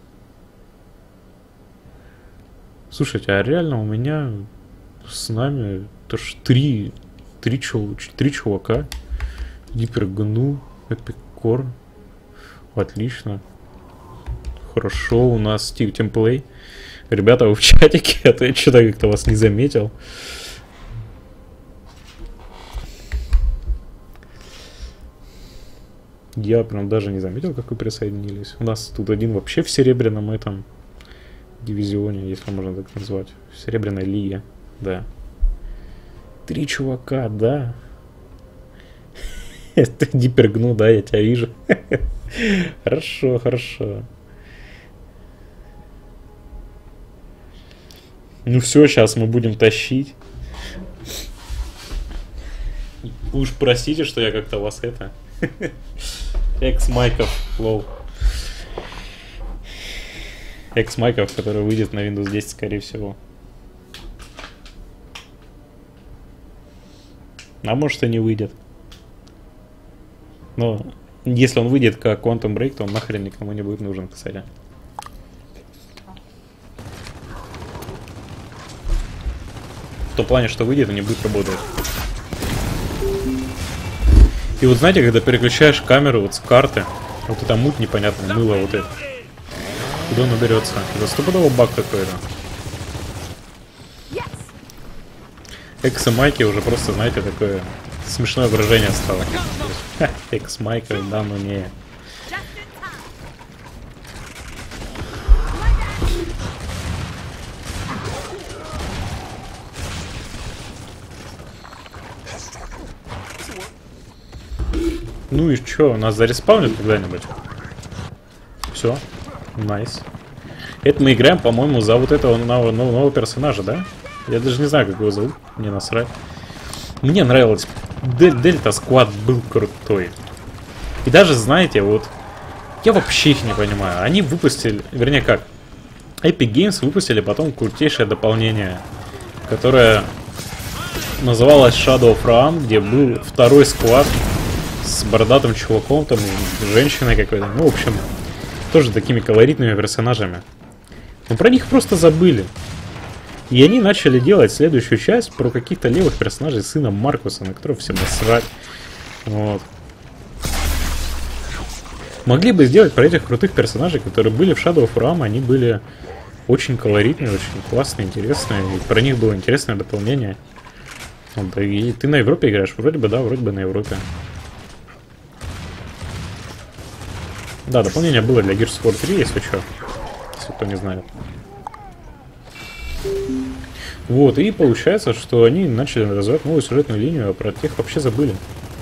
Слушайте, а реально у меня с нами тоже три, три, чув, три чувака. Гипергну, Эпикор. Отлично. Хорошо, у нас Стив Темплей. Ребята, вы в чатике, а то я что-то как-то вас не заметил. Я прям даже не заметил, как вы присоединились. У нас тут один вообще в серебряном этом дивизионе, если можно так назвать. В серебряной лиге, да. Три чувака, да. Это гипергну, да, я тебя вижу. Хорошо, хорошо. Ну все, сейчас мы будем тащить. Вы уж простите, что я как-то вас это... Экс-майков, лол. Экс-майков, который выйдет на Windows десять, скорее всего. А может и не выйдет. Но если он выйдет как Quantum Break, то он нахрен никому не будет нужен, кстати. В том плане, что выйдет, он не будет работать. И вот знаете, когда переключаешь камеру вот с карты, вот эта муть непонятная, мыло вот это. Куда он уберется? Это стопудово баг какой-то. Экс-майки уже просто, знаете, такое смешное выражение стало. Экс-майка, да, ну не. Ну и чё, нас зареспаунят когда-нибудь? Все, найс. Это мы играем, по-моему, за вот этого нового, нового персонажа, да? Я даже не знаю, как его зовут, мне насрать. Мне нравилось. Дельта Сквад был крутой. И даже, знаете, вот... Я вообще их не понимаю. Они выпустили... Вернее, как? Epic Games выпустили потом крутейшее дополнение, которое называлось Shadow of Ram, где был второй сквад с бородатым чуваком, там, женщиной какой-то. Ну, в общем, тоже такими колоритными персонажами. Но про них просто забыли. И они начали делать следующую часть про каких-то левых персонажей сына Маркуса, на которого всем насрать. Вот. Могли бы сделать про этих крутых персонажей, которые были в Shadow of Ram. Они были очень колоритные, очень классные, интересные. И про них было интересное дополнение. Вот, и ты на Европе играешь? Вроде бы да, вроде бы на Европе. Да, дополнение было для Gears of War три, если что. Если кто не знает. Вот, и получается, что они начали развивать новую сюжетную линию, а про тех вообще забыли.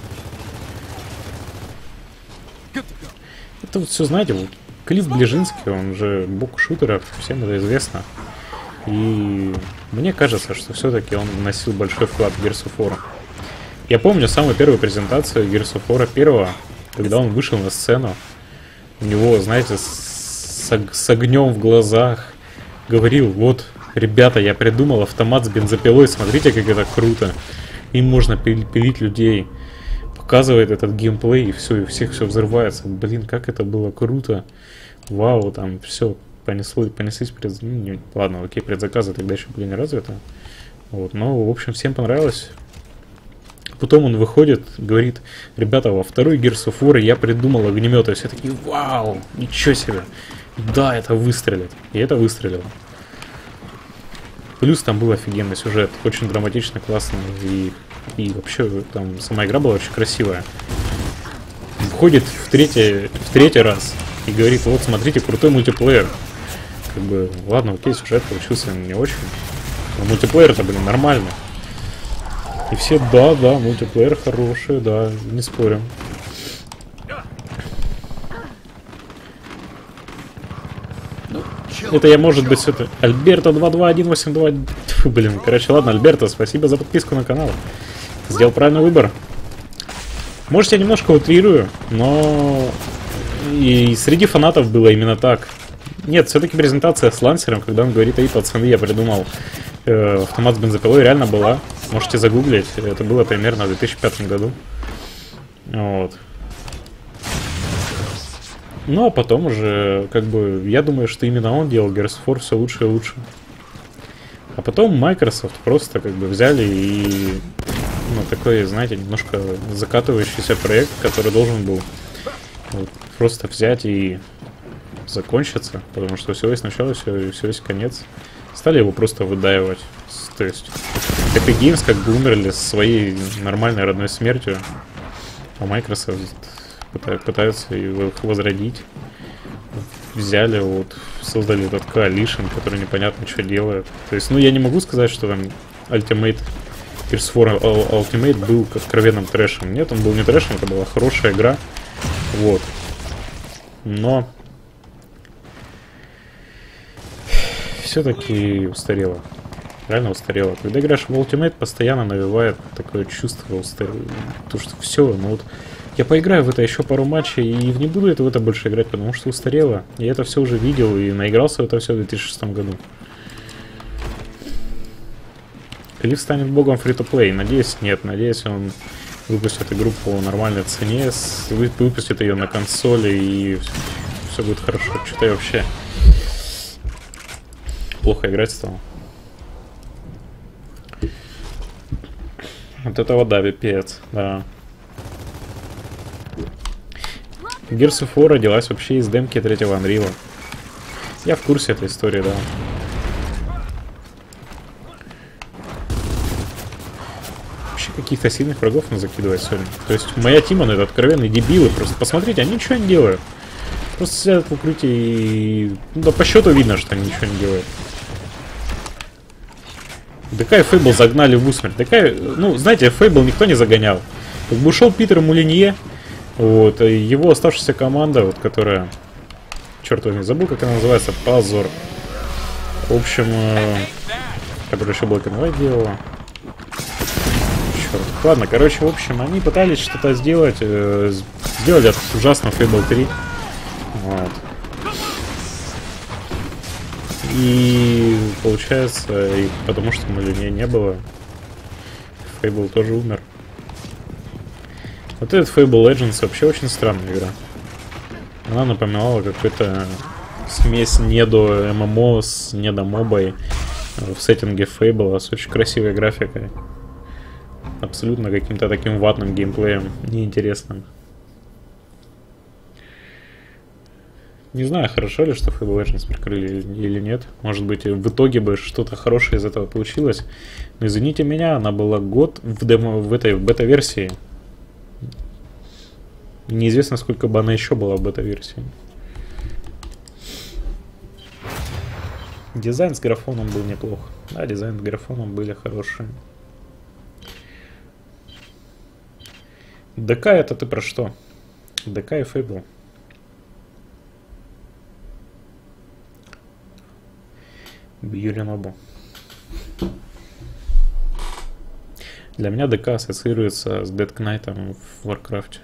Это вот все, знаете, вот Клифф Ближинский, он же бог шутеров, всем это известно. И мне кажется, что все-таки он вносил большой вклад в Gears of War. Я помню самую первую презентацию Gears of War первого, когда он вышел на сцену. У него, знаете, с, с огнем в глазах говорил: вот, ребята, я придумал автомат с бензопилой, смотрите, как это круто. Им можно пилить людей. Показывает этот геймплей, и все, и у всех все взрывается. Блин, как это было круто. Вау, там все понесло, понеслись пред... ну, ладно, окей, предзаказы тогда еще были не развиты. Вот, но, в общем, всем понравилось. Потом он выходит, говорит: ребята, во второй Gears of War я придумал огнемет. И все такие: вау, ничего себе. Да, это выстрелит. И это выстрелило. Плюс там был офигенный сюжет, очень драматичный, классный. И, и вообще там сама игра была очень красивая. Входит в третий, в третий раз и говорит: вот смотрите, крутой мультиплеер. Как бы, ладно, окей, сюжет получился не очень. Но мультиплеер-то, блин, нормальный. И все: да, да, мультиплеер хороший, да, не спорим. Это я, может быть, все это... Альберто два два один восемь два... Фу, блин, короче, ладно, Альберто, спасибо за подписку на канал. Сделал правильный выбор. Может, я немножко утрирую, но... И среди фанатов было именно так. Нет, все-таки презентация с лансером, когда он говорит: эй, пацаны, я придумал э, автомат с бензопилой, реально была. Можете загуглить. Это было примерно в две тысячи пятом году. Вот. Ну, а потом уже, как бы, я думаю, что именно он делал Gears of War все лучше и лучше. А потом Microsoft просто, как бы, взяли и... Ну, такой, знаете, немножко закатывающийся проект, который должен был вот, просто взять и закончиться, потому что все есть начало, все, все есть конец. Стали его просто выдаивать. То есть, Epic Games как бы умерли своей нормальной родной смертью, а Microsoft пытаются их возродить. Взяли, вот, создали этот Coalition, который непонятно что делает. То есть, ну, я не могу сказать, что там Ultimate Gears of War Ultimate был откровенным трэшем. Нет, он был не трэшем, это была хорошая игра. Вот. Но все-таки устарело. Реально устарело. Когда играешь в Ultimate, постоянно навевает такое чувство устарело. То, что все, ну вот я поиграю в это еще пару матчей и не буду это в это больше играть, потому что устарело. Я это все уже видел и наигрался в это все в две тысячи шестом году. Клифф станет богом фри-то-плей. Надеюсь, нет. Надеюсь, он выпустит игру по нормальной цене, выпустит ее на консоли и все будет хорошо. Что-то я вообще плохо играть стал. Вот это вот, да, пипец, да. Gears of War родилась вообще из демки третьего Unreal. Я в курсе этой истории, да. Вообще каких-то сильных врагов надо закидывать сегодня. То есть моя Тимон это откровенные дебилы. Просто посмотрите, они ничего не делают. Просто сидят в укрытии и... Ну да по счету видно, что они ничего не делают. ДК и Фейбл загнали в усмерть. ДК, ну, знаете, Фейбл никто не загонял. Как бы ушел Питер Мулинье. Вот, и его оставшаяся команда, вот, которая... Черт возьми, забыл, как она называется. Позор. В общем, э, которая еще Black and White делала. Черт. Ладно, короче, в общем, они пытались что-то сделать. Э, сделали этот ужасно Fable три. Вот. И получается, и потому что Мулинье не было, Fable тоже умер. Вот этот Fable Legends вообще очень странная игра. Она напоминала какую-то смесь недо эм эм о с недо мобой в сеттинге Fable с очень красивой графикой. Абсолютно каким-то таким ватным геймплеем, неинтересным. Не знаю, хорошо ли, что Fable Legends прикрыли или нет. Может быть, в итоге бы что-то хорошее из этого получилось. Но извините меня, она была год в, демо, в этой в бета-версии. Неизвестно, сколько бы она еще была в бета-версии. Дизайн с графоном был неплох. Да, дизайн с графоном были хорошие. ДК это ты про что? ДК и Fable. Бьюринобу. Для меня ДК ассоциируется с Dead Knight в Warcraft.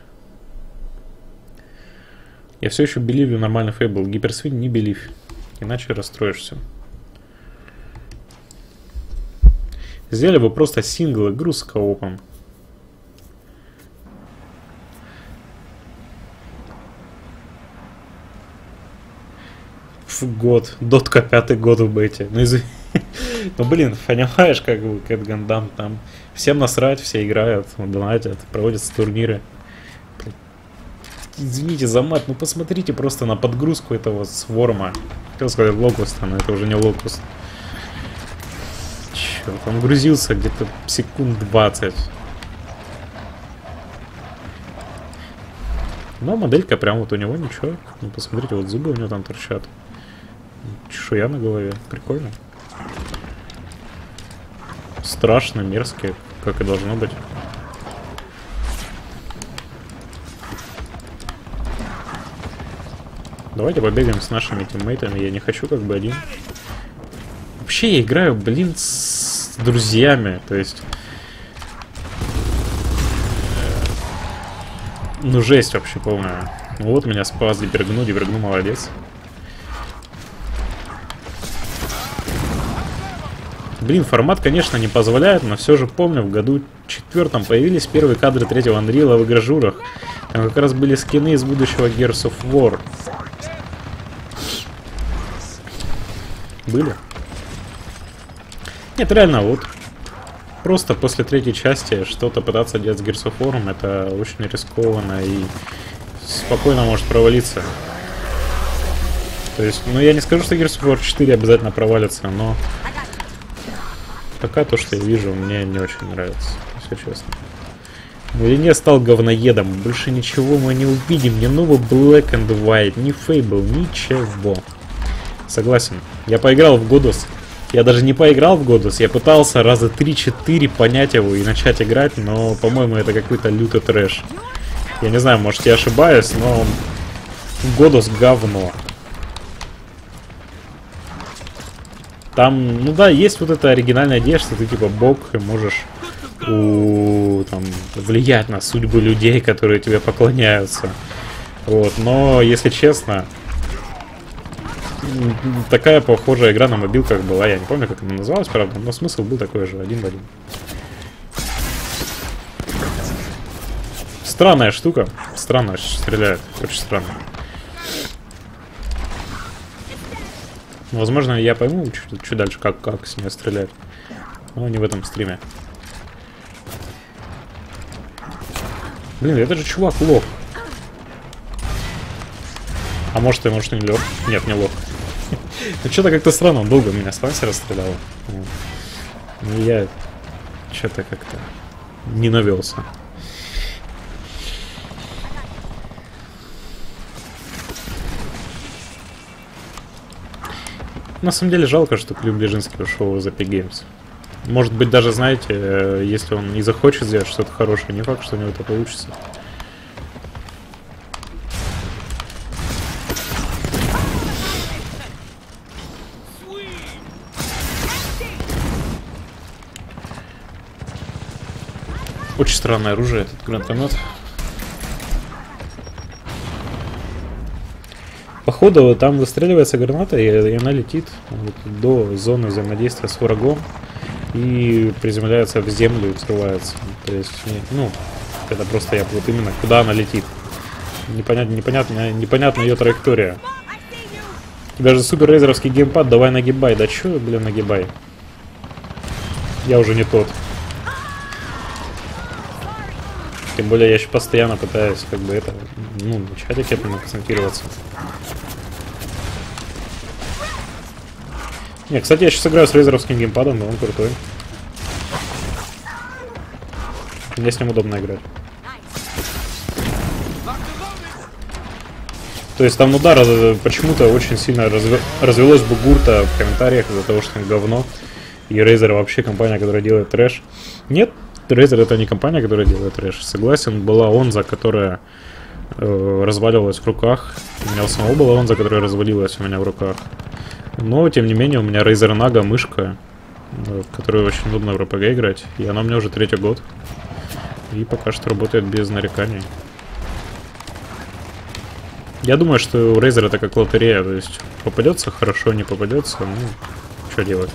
Я все еще беливлю нормальный Fable. Гиперсвин не белив. Иначе расстроишься. Сделали бы просто сингл игру с коопом. Год. Дотка пятый год в бете. Ну, из... ну блин, понимаешь, как бы Кэт Гандам там. Всем насрать, все играют, донатят, проводятся турниры. Извините за мат, ну посмотрите просто на подгрузку этого сворма. Хотел сказать локуста, но это уже не локуст. Черт, он грузился где-то секунд двадцать. Но моделька прям вот у него ничего. Ну посмотрите, вот зубы у него там торчат. Чешуя на голове. Прикольно. Страшно, мерзкие, как и должно быть. Давайте побегаем с нашими тиммейтами. Я не хочу как бы один. Вообще я играю, блин, с друзьями. То есть... Ну, жесть вообще полная. Ну, вот меня спас Дибергну. Дибергну молодец. Блин, формат, конечно, не позволяет, но все же помню, в году четвертом появились первые кадры третьего Unreal в игражурах. Там как раз были скины из будущего Gears of War. Были? Нет, реально, вот. Просто после третьей части что-то пытаться делать с Gears of War, это очень рискованно и спокойно может провалиться. То есть, ну я не скажу, что Gears of War четыре обязательно провалится, но... Пока то, что я вижу, мне не очень нравится, если честно. Мулине стал говноедом. Больше ничего мы не увидим. Ни нового Black and White, ни Fable, ничего. Согласен. Я поиграл в Godus. Я даже не поиграл в Godus. Я пытался раза три-четыре понять его и начать играть, но, по-моему, это какой-то лютый трэш. Я не знаю, может я ошибаюсь, но Godus говно. Там, ну да, есть вот эта оригинальная идея, что ты типа бог и можешь у, там, влиять на судьбы людей, которые тебе поклоняются. Вот, но, если честно, такая похожая игра на мобилках была, я не помню, как она называлась, правда, но смысл был такой же, один в один. Странная штука, странно стреляет, очень странно. Возможно, я пойму чуть дальше, как, как с нее стрелять. Но не в этом стриме. Блин, это же чувак лох. А может, и может не лох? Нет, не лох. Ну что-то как-то странно, он долго меня с лансера стрелял. Ну я что-то как-то не навелся. На самом деле жалко, что Клим Ближинский ушел из Epic Games. Может быть, даже, знаете, если он не захочет сделать что-то хорошее, не факт, что у него это получится. Очень странное оружие, этот гранатомет. Походу, там выстреливается граната, и, и она летит вот, до зоны взаимодействия с врагом и приземляется в землю и взрывается. То есть, ну, это просто я вот именно куда она летит. Непонятно, непонятно, непонятна ее траектория. У тебя же супер рейзеровский геймпад, давай нагибай. Да чё, блин, нагибай? Я уже не тот. Тем более я еще постоянно пытаюсь как бы это, ну, на чатике концентрироваться. Не, кстати, я сейчас играю с рейзеровским геймпадом, но он крутой. Мне с ним удобно играть. То есть там, ну да, почему-то очень сильно разве... развелось бугурта в комментариях из-за того, что он говно. И Razer вообще компания, которая делает трэш. Нет, Razer это не компания, которая делает трэш. Согласен, была Онза, которая э, разваливалась в руках. У меня у самого была Онза, которая развалилась у меня в руках. Но, тем не менее, у меня Razer Naga мышка, э, в которую очень удобно в эр пи джи играть. И она у меня уже третий год. И пока что работает без нареканий. Я думаю, что у Razer это как лотерея. То есть попадется хорошо, не попадется, ну, что делать.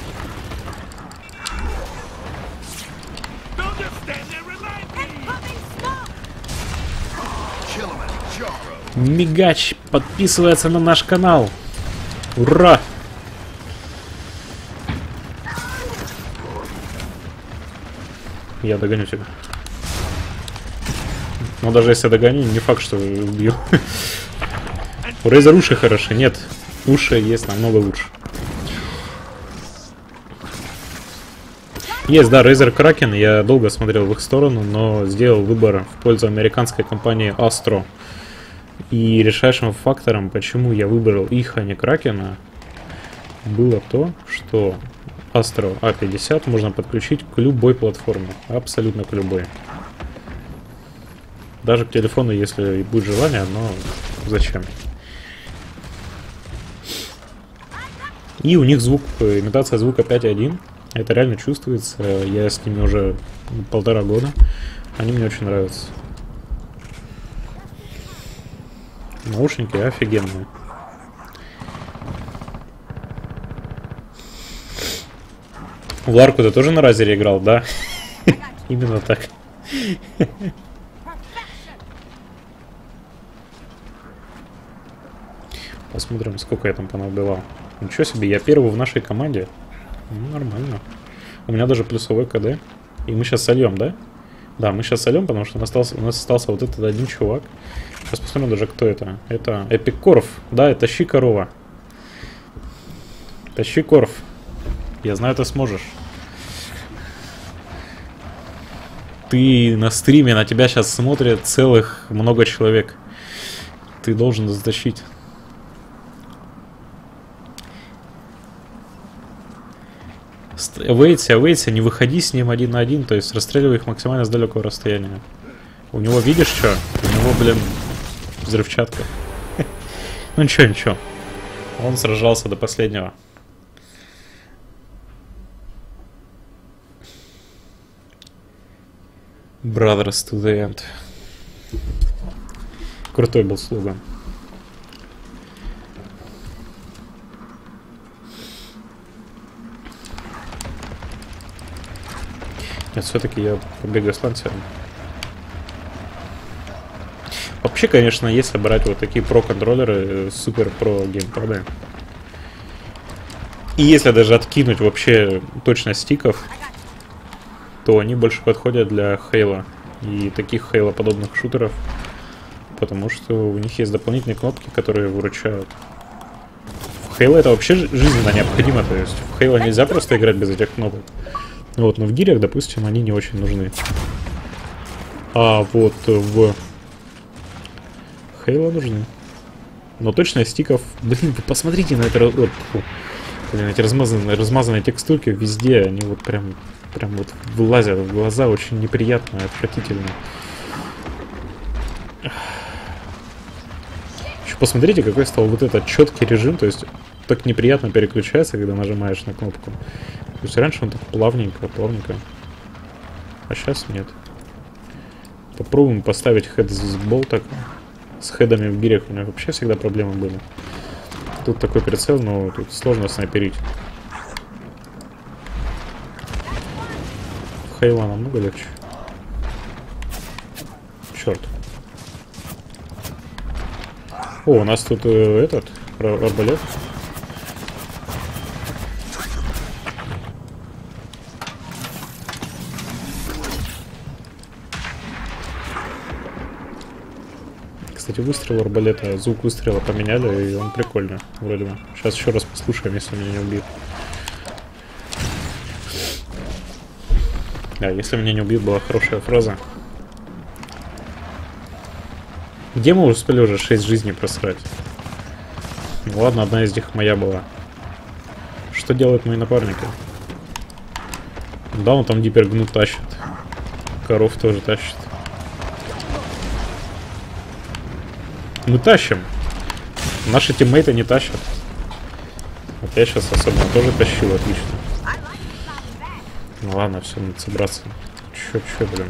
Мигач подписывается на наш канал. Ура! Я догоню тебя. Но даже если догоню, не факт, что убью. У Razer уши хороши. Нет, уши есть намного лучше. Есть, да, Razer Kraken. Я долго смотрел в их сторону, но сделал выбор в пользу американской компании Astro. И решающим фактором, почему я выбрал их, а не Кракена, было то, что Astro а пятьдесят можно подключить к любой платформе. Абсолютно к любой. Даже к телефону, если будет желание, но зачем? И у них звук, имитация звука пять точка один. Это реально чувствуется. Я с ними уже полтора года. Они мне очень нравятся. Наушники офигенные. В Ларку ты тоже на Разере играл, да? Именно так. Посмотрим, сколько я там понабивал. Ничего себе, я первый в нашей команде. Ну, нормально. У меня даже плюсовой КД. И мы сейчас сольем, да? Да, мы сейчас сольем, потому что у нас остался, у нас остался вот этот один чувак. Сейчас посмотрим даже, кто это. Это Эпик Корф. Да, тащи корова. Тащи Корф. Я знаю, ты сможешь. Ты на стриме, на тебя сейчас смотрят целых много человек. Ты должен затащить. Вейся, вейся, не выходи с ним один на один, то есть расстреливай их максимально с далекого расстояния. У него, видишь, что? У него, блин, взрывчатка. Ну ничего, ничего. Он сражался до последнего. Brothers to the end. Крутой был слуга. Нет, все-таки я побегаю с лансером. Вообще, конечно, если брать вот такие про-контроллеры, супер-про геймпады, и если даже откинуть вообще точность стиков, то они больше подходят для Halo и таких Halo-подобных шутеров, потому что у них есть дополнительные кнопки, которые выручают. В Halo это вообще жизненно необходимо, то есть в Halo нельзя просто играть без этих кнопок. Вот, но в гирях, допустим, они не очень нужны. А вот в Halo нужны. Но точность стиков... Блин, вы посмотрите на это... Вот, фу, блин, эти размазанные, размазанные текстурки везде, они вот прям... Прям вот вылазят в глаза, очень неприятно и отвратительно. Еще посмотрите, какой стал вот этот четкий режим, то есть так неприятно переключается, когда нажимаешь на кнопку. То есть раньше он так плавненько, плавненько. А сейчас нет. Попробуем поставить хед с болток. С хедами в гирях у меня вообще всегда проблемы были. Тут такой прицел, но тут сложно снайперить. Хейла намного легче. Черт. О, у нас тут э, этот арбалет. Кстати, выстрел арбалета, звук выстрела поменяли, и он прикольный, вроде бы. Сейчас еще раз послушаем, если меня не убьют. Да, если меня не убьют, была хорошая фраза. Где мы успели уже шесть жизней просрать? Ну ладно, одна из них моя была. Что делают мои напарники? Да, он там гипергну тащит. Коров тоже тащит. Мы тащим. Наши тиммейты не тащат. Вот я сейчас особенно тоже тащил, отлично. Ну ладно, все, надо собраться. Чё, чё, блин.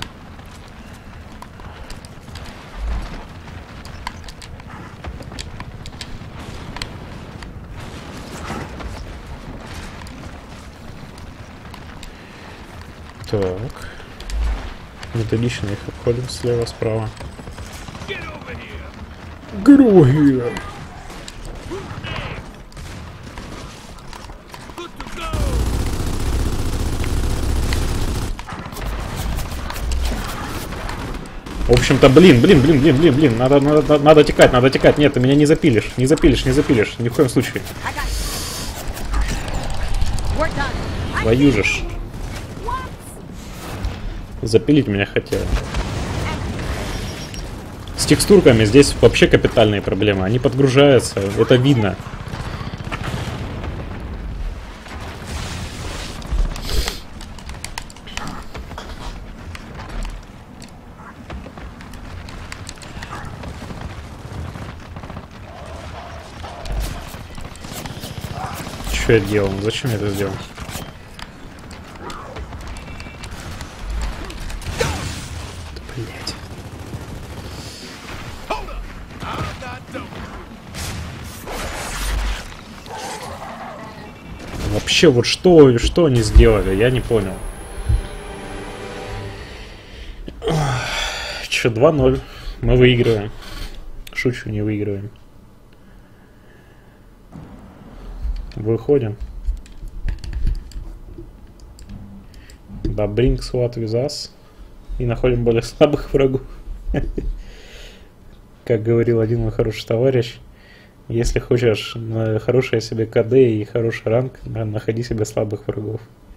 Так. Методично их обходим слева, справа. Герои! В общем-то, блин, блин, блин, блин, блин, блин, надо, надо, надо текать, надо текать. Нет, ты меня не запилишь, не запилишь, не запилишь, ни в коем случае. Воюжишь. Запилить меня хотел. С текстурками здесь вообще капитальные проблемы. Они подгружаются, это видно. что я делал? Зачем я это сделал? Блять. Вообще, вот что, что они сделали, я не понял. Че, два ноль. Мы выигрываем. Шучу, не выигрываем. Выходим. Да, bring SWAT with us. И находим более слабых врагов. Как говорил один мой хороший товарищ, если хочешь хорошее себе КД и хороший ранг, находи себе слабых врагов.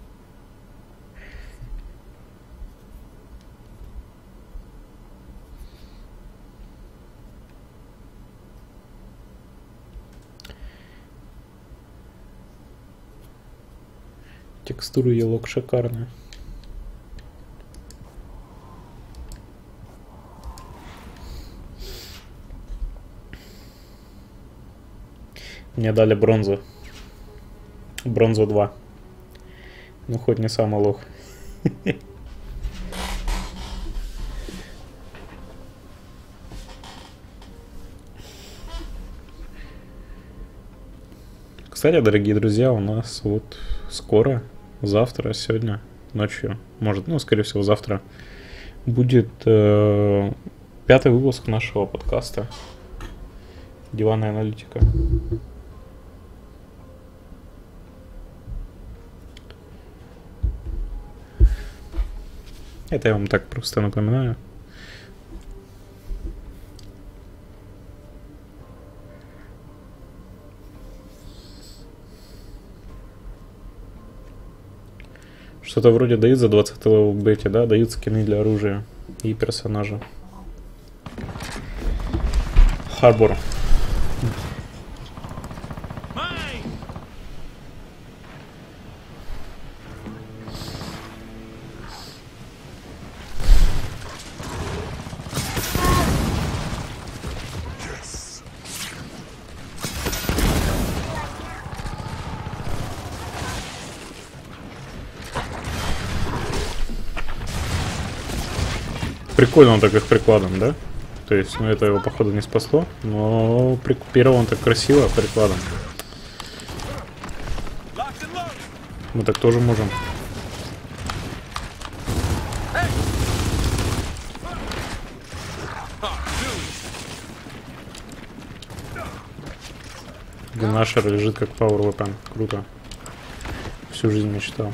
Текстура елок шикарная. Мне дали бронзу. Бронзу два. Ну, хоть не самый лох. Кстати, дорогие друзья, у нас вот скоро, завтра, сегодня, ночью, может, ну, скорее всего, завтра, будет э, пятый выпуск нашего подкаста «Диванная аналитика». Это я вам так просто напоминаю. Что-то вроде дают за двадцатый левел в бете, да? Дают скины для оружия и персонажа. Харбор. Прикольно он так их прикладом, да? То есть, ну это его походу не спасло, но при... первый он так красиво прикладом. Мы так тоже можем. Генашер лежит как Power Weapon. Круто. Всю жизнь мечтал.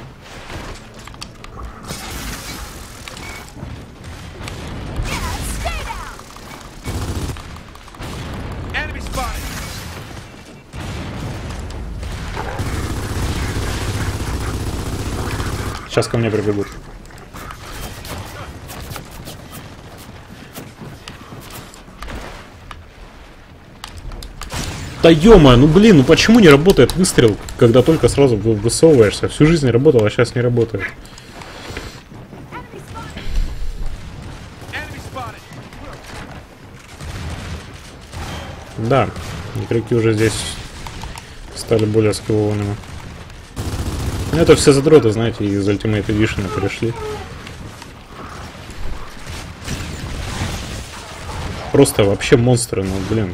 Сейчас ко мне прибегут. Да ё-моё, ну блин, ну почему не работает выстрел, когда только сразу высовываешься? Всю жизнь работал, а сейчас не работает. Да, игроки уже здесь стали более скиллованными. Это все задроты, знаете, из Ultimate Edition перешли. Просто вообще монстры, ну блин.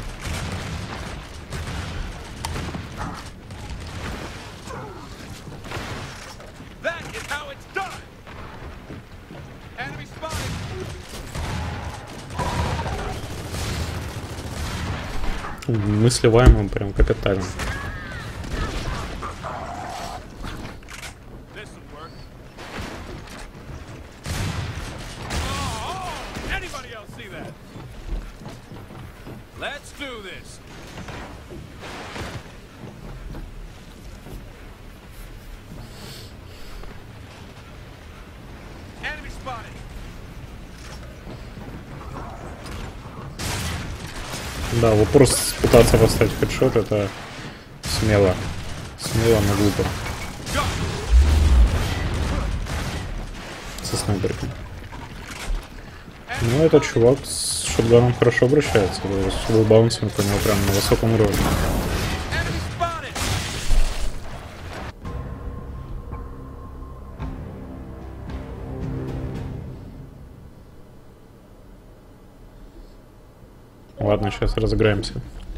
Мы сливаем им прям капитально. Да, вопрос пытаться поставить хедшот, это смело. Смело, но глупо. Со снайперкой. Ну, этот чувак с шотганом хорошо обращается. С баунсом у него прям на высоком уровне. Ладно, сейчас разыграемся.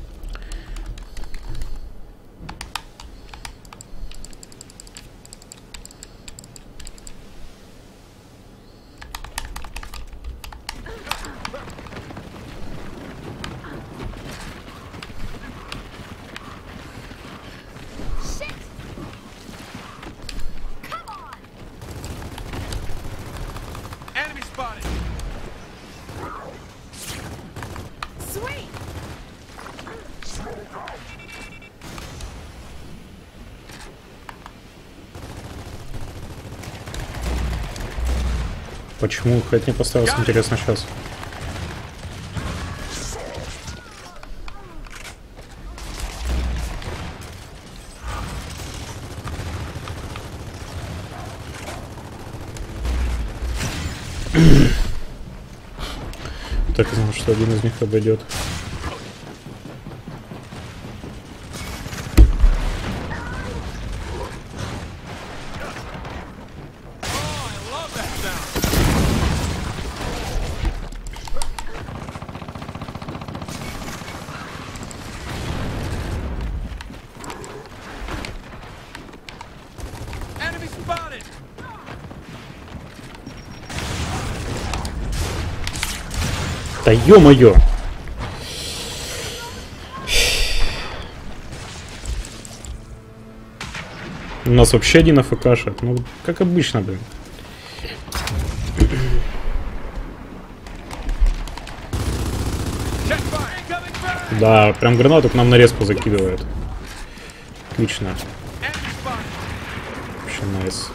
Почему Хэт не поставился, интересно, сейчас? Так, знал, что один из них обойдет. Да ё-моё! У нас вообще один АФКшек. Ну, как обычно, блин. Да, прям гранату к нам на респу закидывает. Отлично. Вообще найс.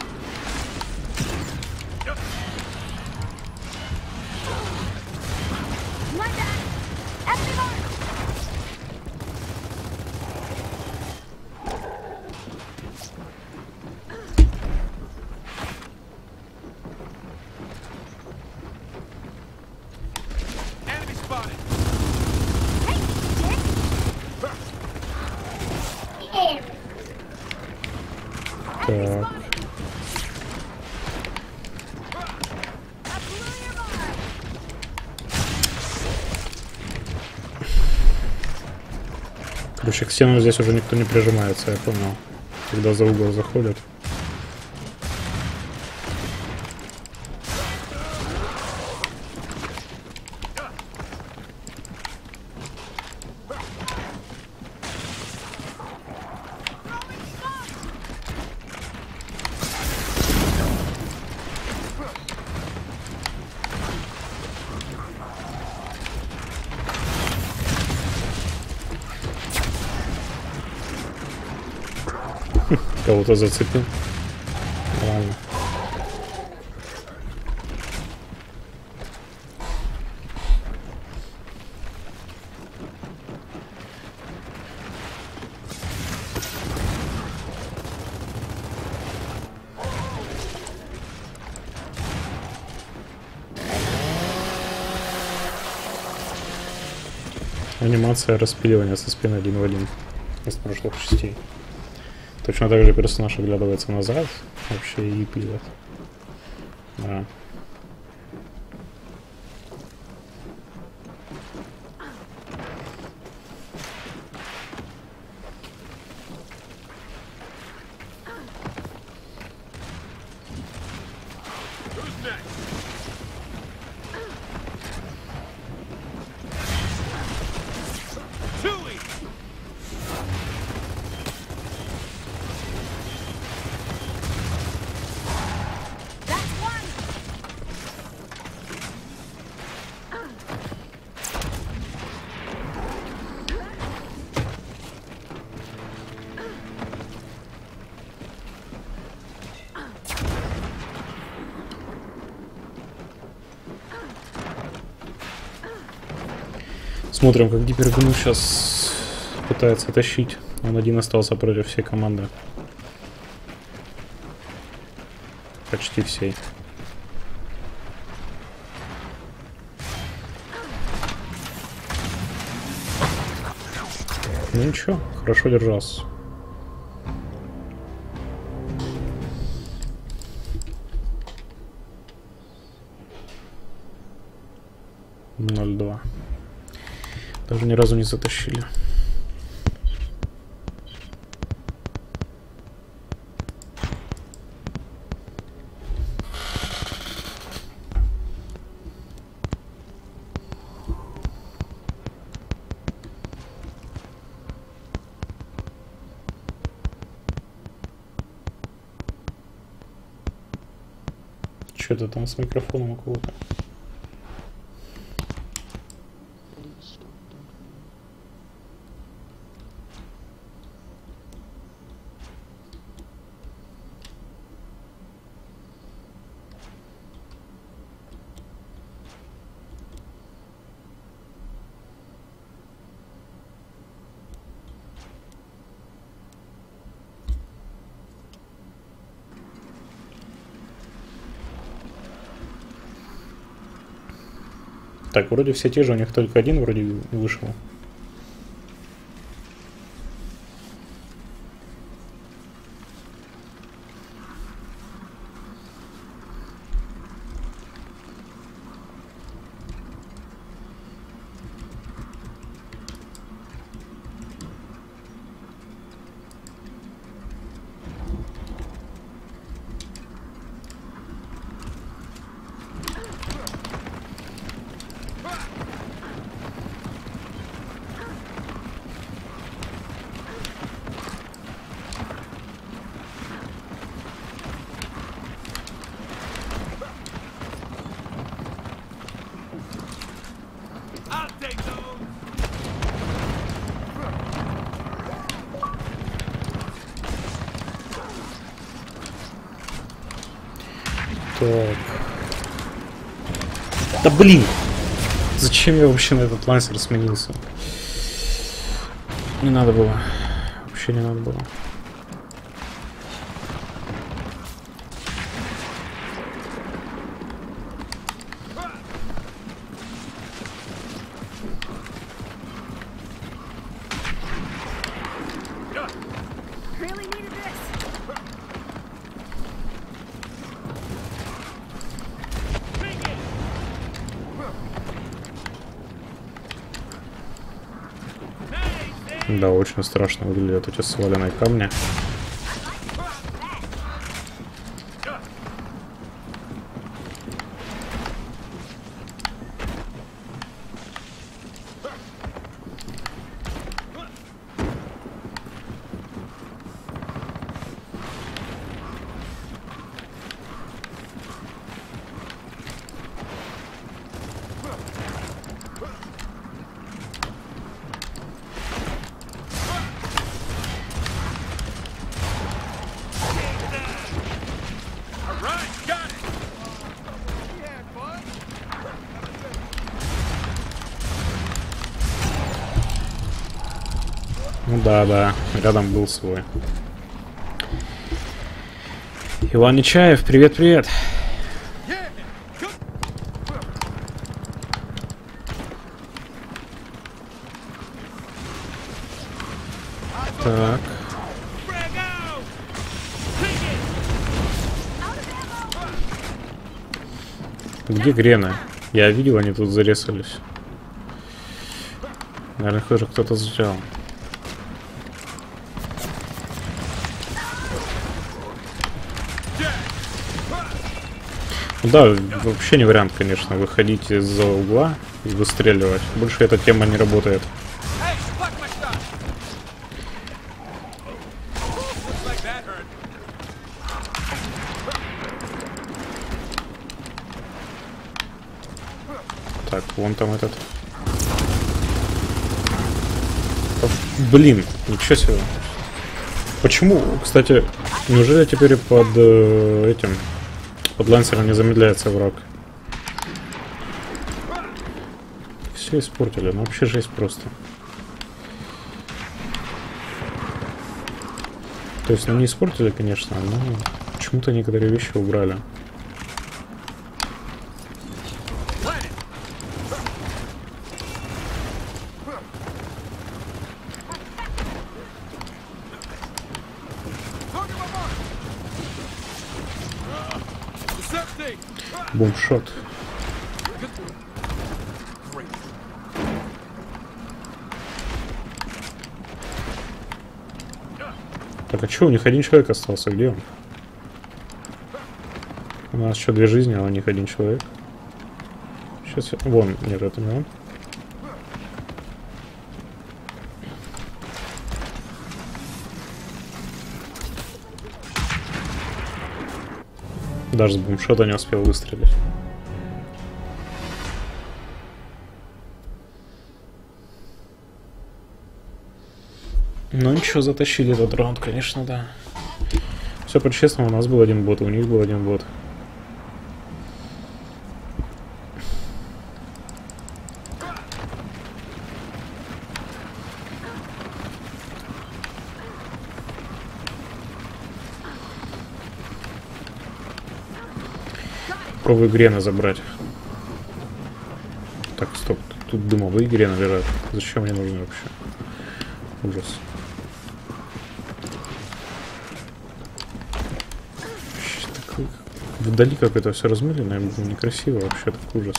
Так. Короче, к стенам здесь уже никто не прижимается, я понял. Когда за угол заходят. Кого-то зацепил. Ладно. Анимация распиливания со спины один в один из прошлых частей. Точно так же персонаж оглядывается назад, вообще и пилит. Да. Смотрим, как Гипергну сейчас пытается тащить. Он один остался против всей команды. Почти всей. Ну ничего, хорошо держался. ноль два. Даже ни разу не затащили. Что-то там с микрофоном у кого-то. Так, вроде все те же, у них только один вроде вышел. Так. Да блин! Зачем я вообще на этот лансер сменился? Не надо было. Вообще не надо было. Да, очень страшно выглядят эти сваленные камни. Ну да, да, рядом был свой. Иван Нечаев, привет-привет. Так. Где Грены? Я видел, они тут зарезались. Наверное, их уже кто-то взял. Да, вообще не вариант, конечно, выходить из-за угла и выстреливать. Больше эта тема не работает. Так, вон там этот. Блин, ничего себе. Почему, кстати, неужели теперь под э, этим... Под лансером не замедляется враг? Все испортили, ну вообще жесть просто. То есть, ну не испортили, конечно, но почему-то некоторые вещи убрали. Бумшот. Так, а что, у них один человек остался? Где он? У нас еще две жизни, а у них один человек. Сейчас я... Вон, нет, это не он. Даже с бумшота не успел выстрелить. Ну ничего, затащили этот раунд, конечно, да. Все по-честному, у нас был один бот, у них был один бот. Пробую грены забрать. Так, стоп, тут дымовые грены лежат. Зачем мне нужны вообще? Ужас. Так, вдали как это все размылено, некрасиво вообще, так ужас.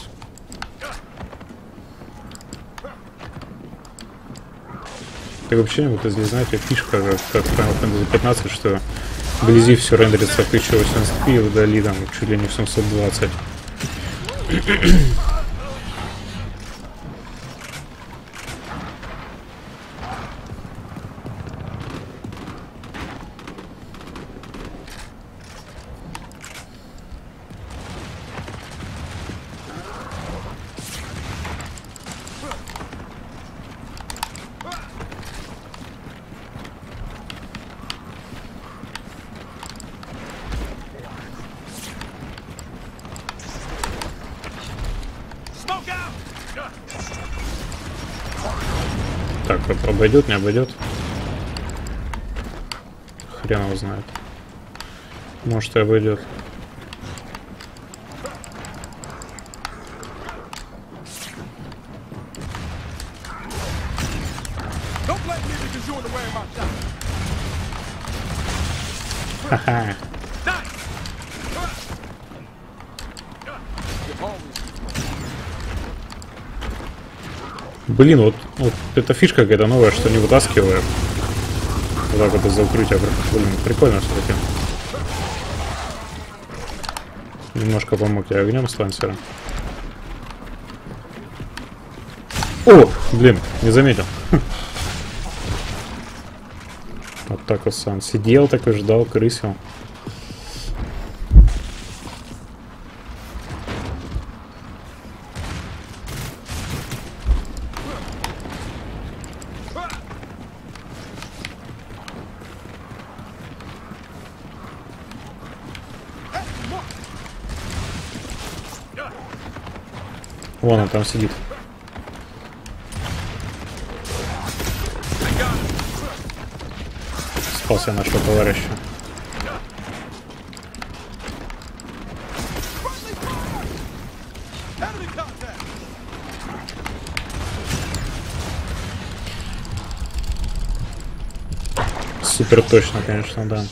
Так вообще, вот здесь, знаете, фишка, как, как в Final Fantasy пятнадцать, что вблизи все рендерится в тысяча восемьдесят пи, вдали там чуть ли не в семьсот двадцать. Так, обойдет, не обойдет. Хрен его знает. Может и обойдет. Ха-ха. Блин, вот, вот эта фишка какая-то новая, что не вытаскиваю. Вот так вот из-за укрытия. Блин, прикольно все-таки. Немножко помог я огнем с лансера. О, блин, не заметил. Вот так вот сам сидел, такой ждал, крысил. Вон он там сидит. Спас я нашего товарища. Супер точно, конечно, да.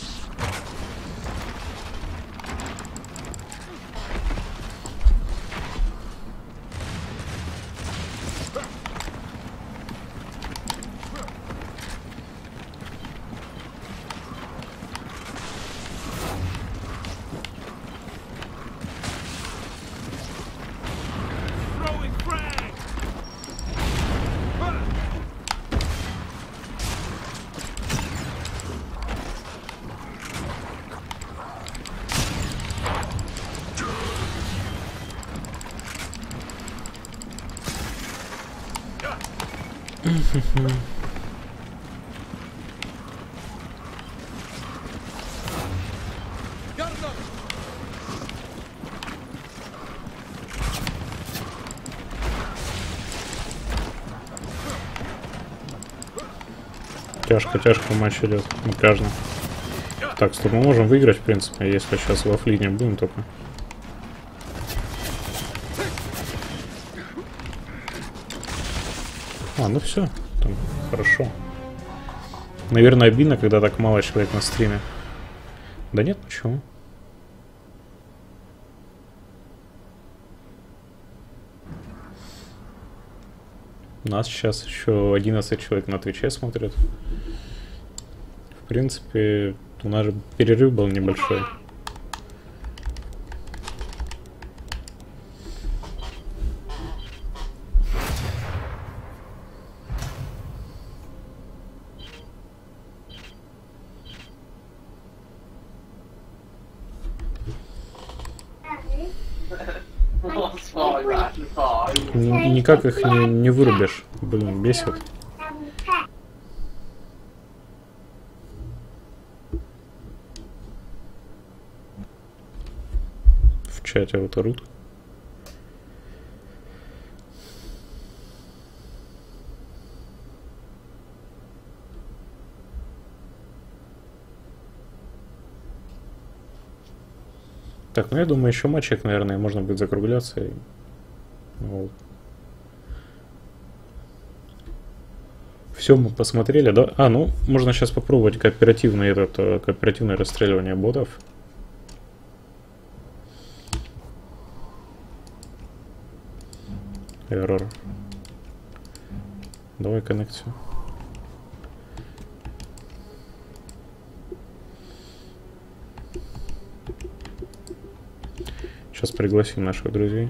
Тяжко, тяжко матч идет, напряжно. Так, стоп, мы можем выиграть, в принципе, если сейчас во флит не будем только. А, ну все, там хорошо. Наверное, обидно, когда так мало человек на стриме. Да нет, почему? У нас сейчас еще одиннадцать человек на Твиче смотрят. В принципе, у нас же перерыв был небольшой. Ни- никак их не, не вырубишь. Блин, бесит. В чате вот орут. Так, ну я думаю, еще матчик, наверное, можно будет закругляться. И... Вот. Все мы посмотрели, да? А, ну, можно сейчас попробовать кооперативный этот, э, кооперативное расстреливание ботов. Эррор. Давай коннекцию. Сейчас пригласим наших друзей.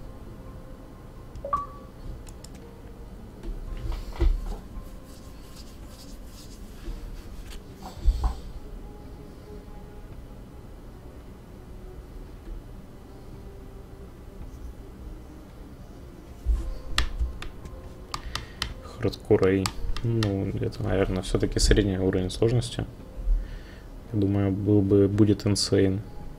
Хардкор и, ну, это, наверное, все-таки средний уровень сложности. Я думаю, был бы, будет insane.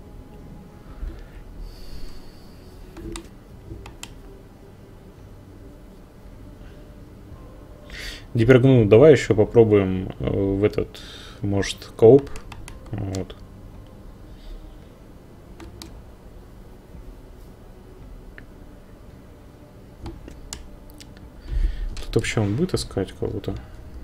Дипергну, давай еще попробуем э, в этот, может, кооп. Вот. Тут вообще он будет искать кого-то?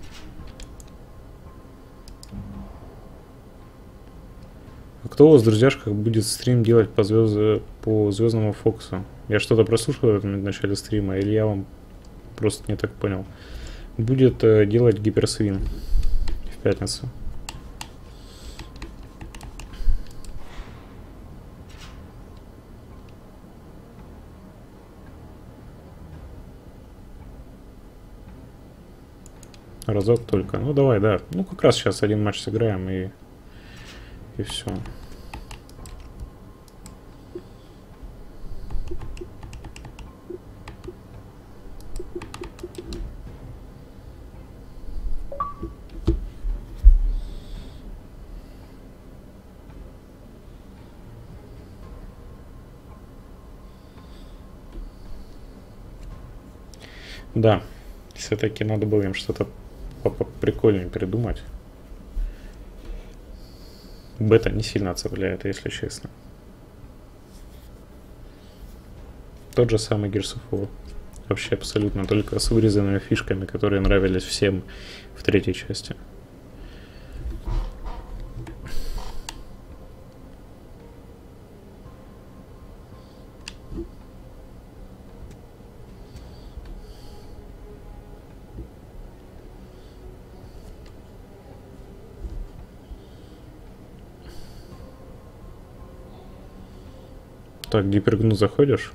А кто у вас в друзьяшках будет стрим делать по, звезд... по Звездному Фоксу? Я что-то прослушал в начале стрима, или я вам просто не так понял. Будет э, делать гиперсвин в пятницу. Разок только. Ну давай, да. Ну как раз сейчас один матч сыграем и, и все. Да, все-таки надо было им что-то прикольнее придумать. Бета не сильно цепляет, если честно. Тот же самый Gears of War. Вообще абсолютно, только с вырезанными фишками, которые нравились всем в третьей части. Так, гипергну заходишь?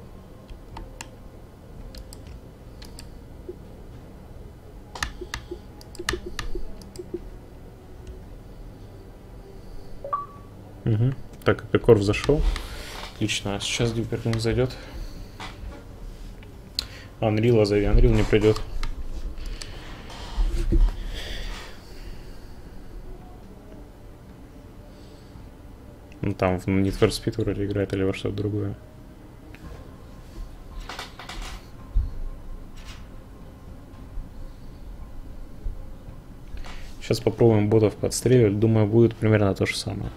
Угу. Так, Эпикорв зашел. Отлично, а сейчас гипергну зайдет. Анрила зови, Анрил не придет. Ну там в Need for Speed вроде играет или во что-то другое. Сейчас попробуем ботов подстреливать. Думаю, будет примерно то же самое.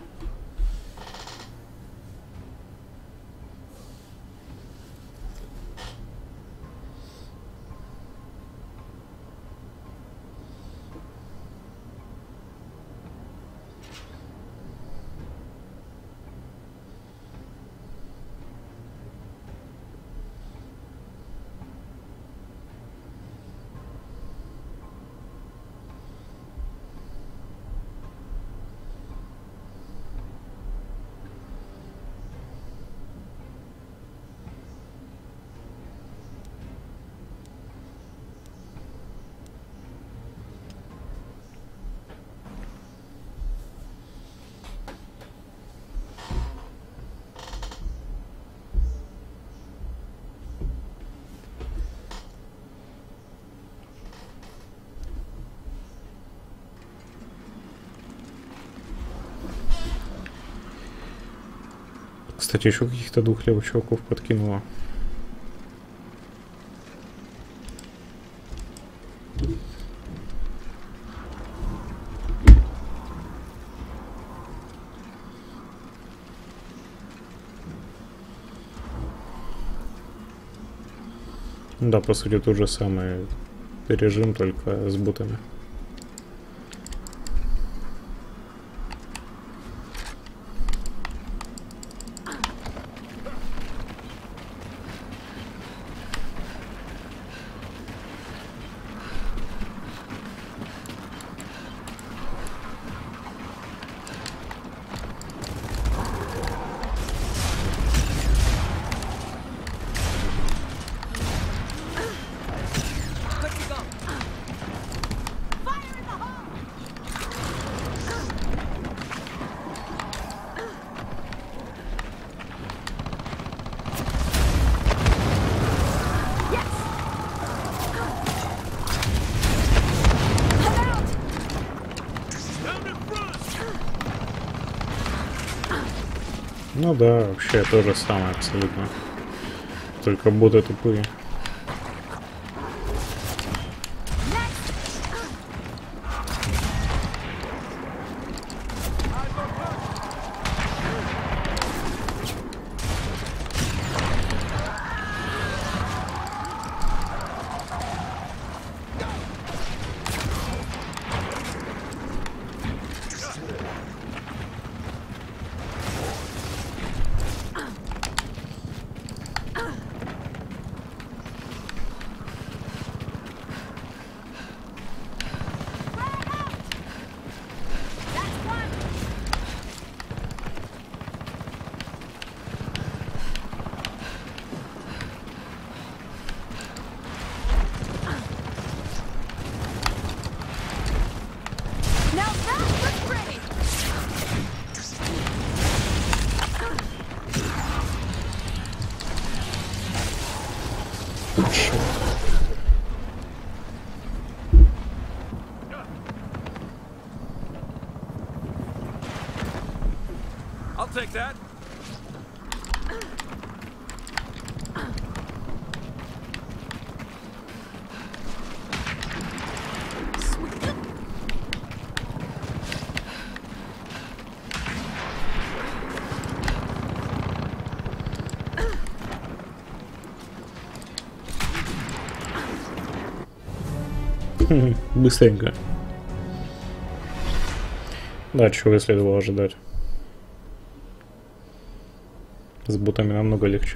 Кстати, еще каких-то двух левых чуваков подкинуло. Да, по сути, тот же самый режим, только с ботами. Ну да, вообще то же самое абсолютно. Только боты тупые. I'll take that. Быстренько. Да, чего и следовало ожидать. С ботами намного легче.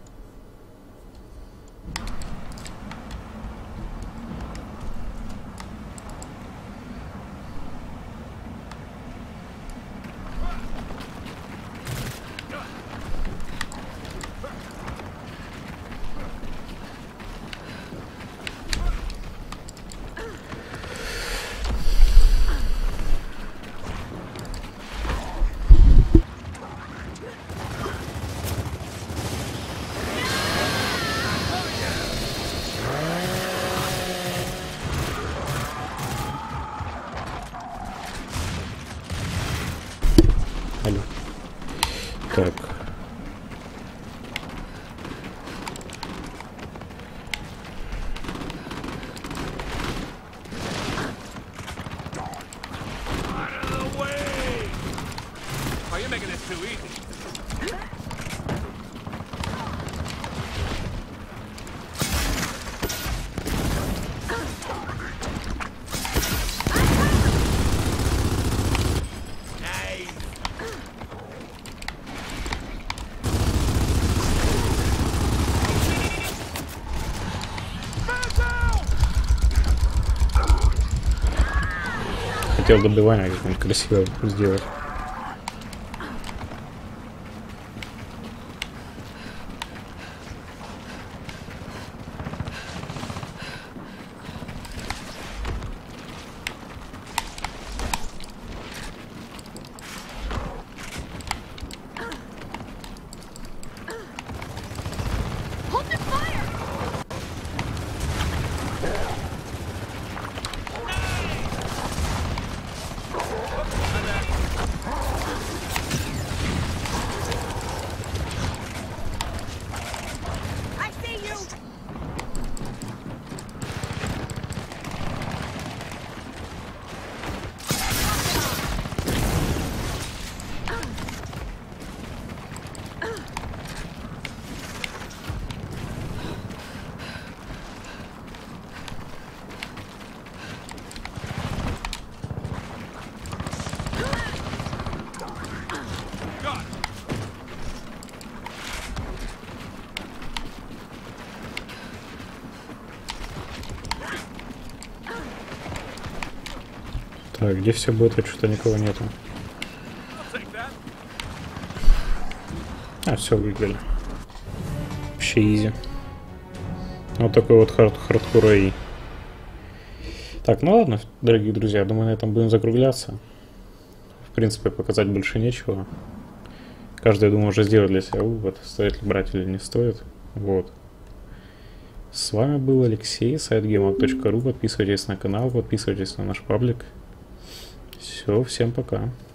Алло. Так. Хотел добивание как-нибудь красиво сделать. Так, где все будет? Что-то никого нету. А, все, выиграли. Вообще изи. Вот такой вот хард хардкор эй. Так, ну ладно, дорогие друзья, думаю, на этом будем закругляться. В принципе, показать больше нечего. Каждый, я думаю, уже сделал для себя вывод, стоит ли брать или не стоит. Вот. С вами был Алексей, сайт геймак точка ру. Подписывайтесь на канал, подписывайтесь на наш паблик. Все, всем пока.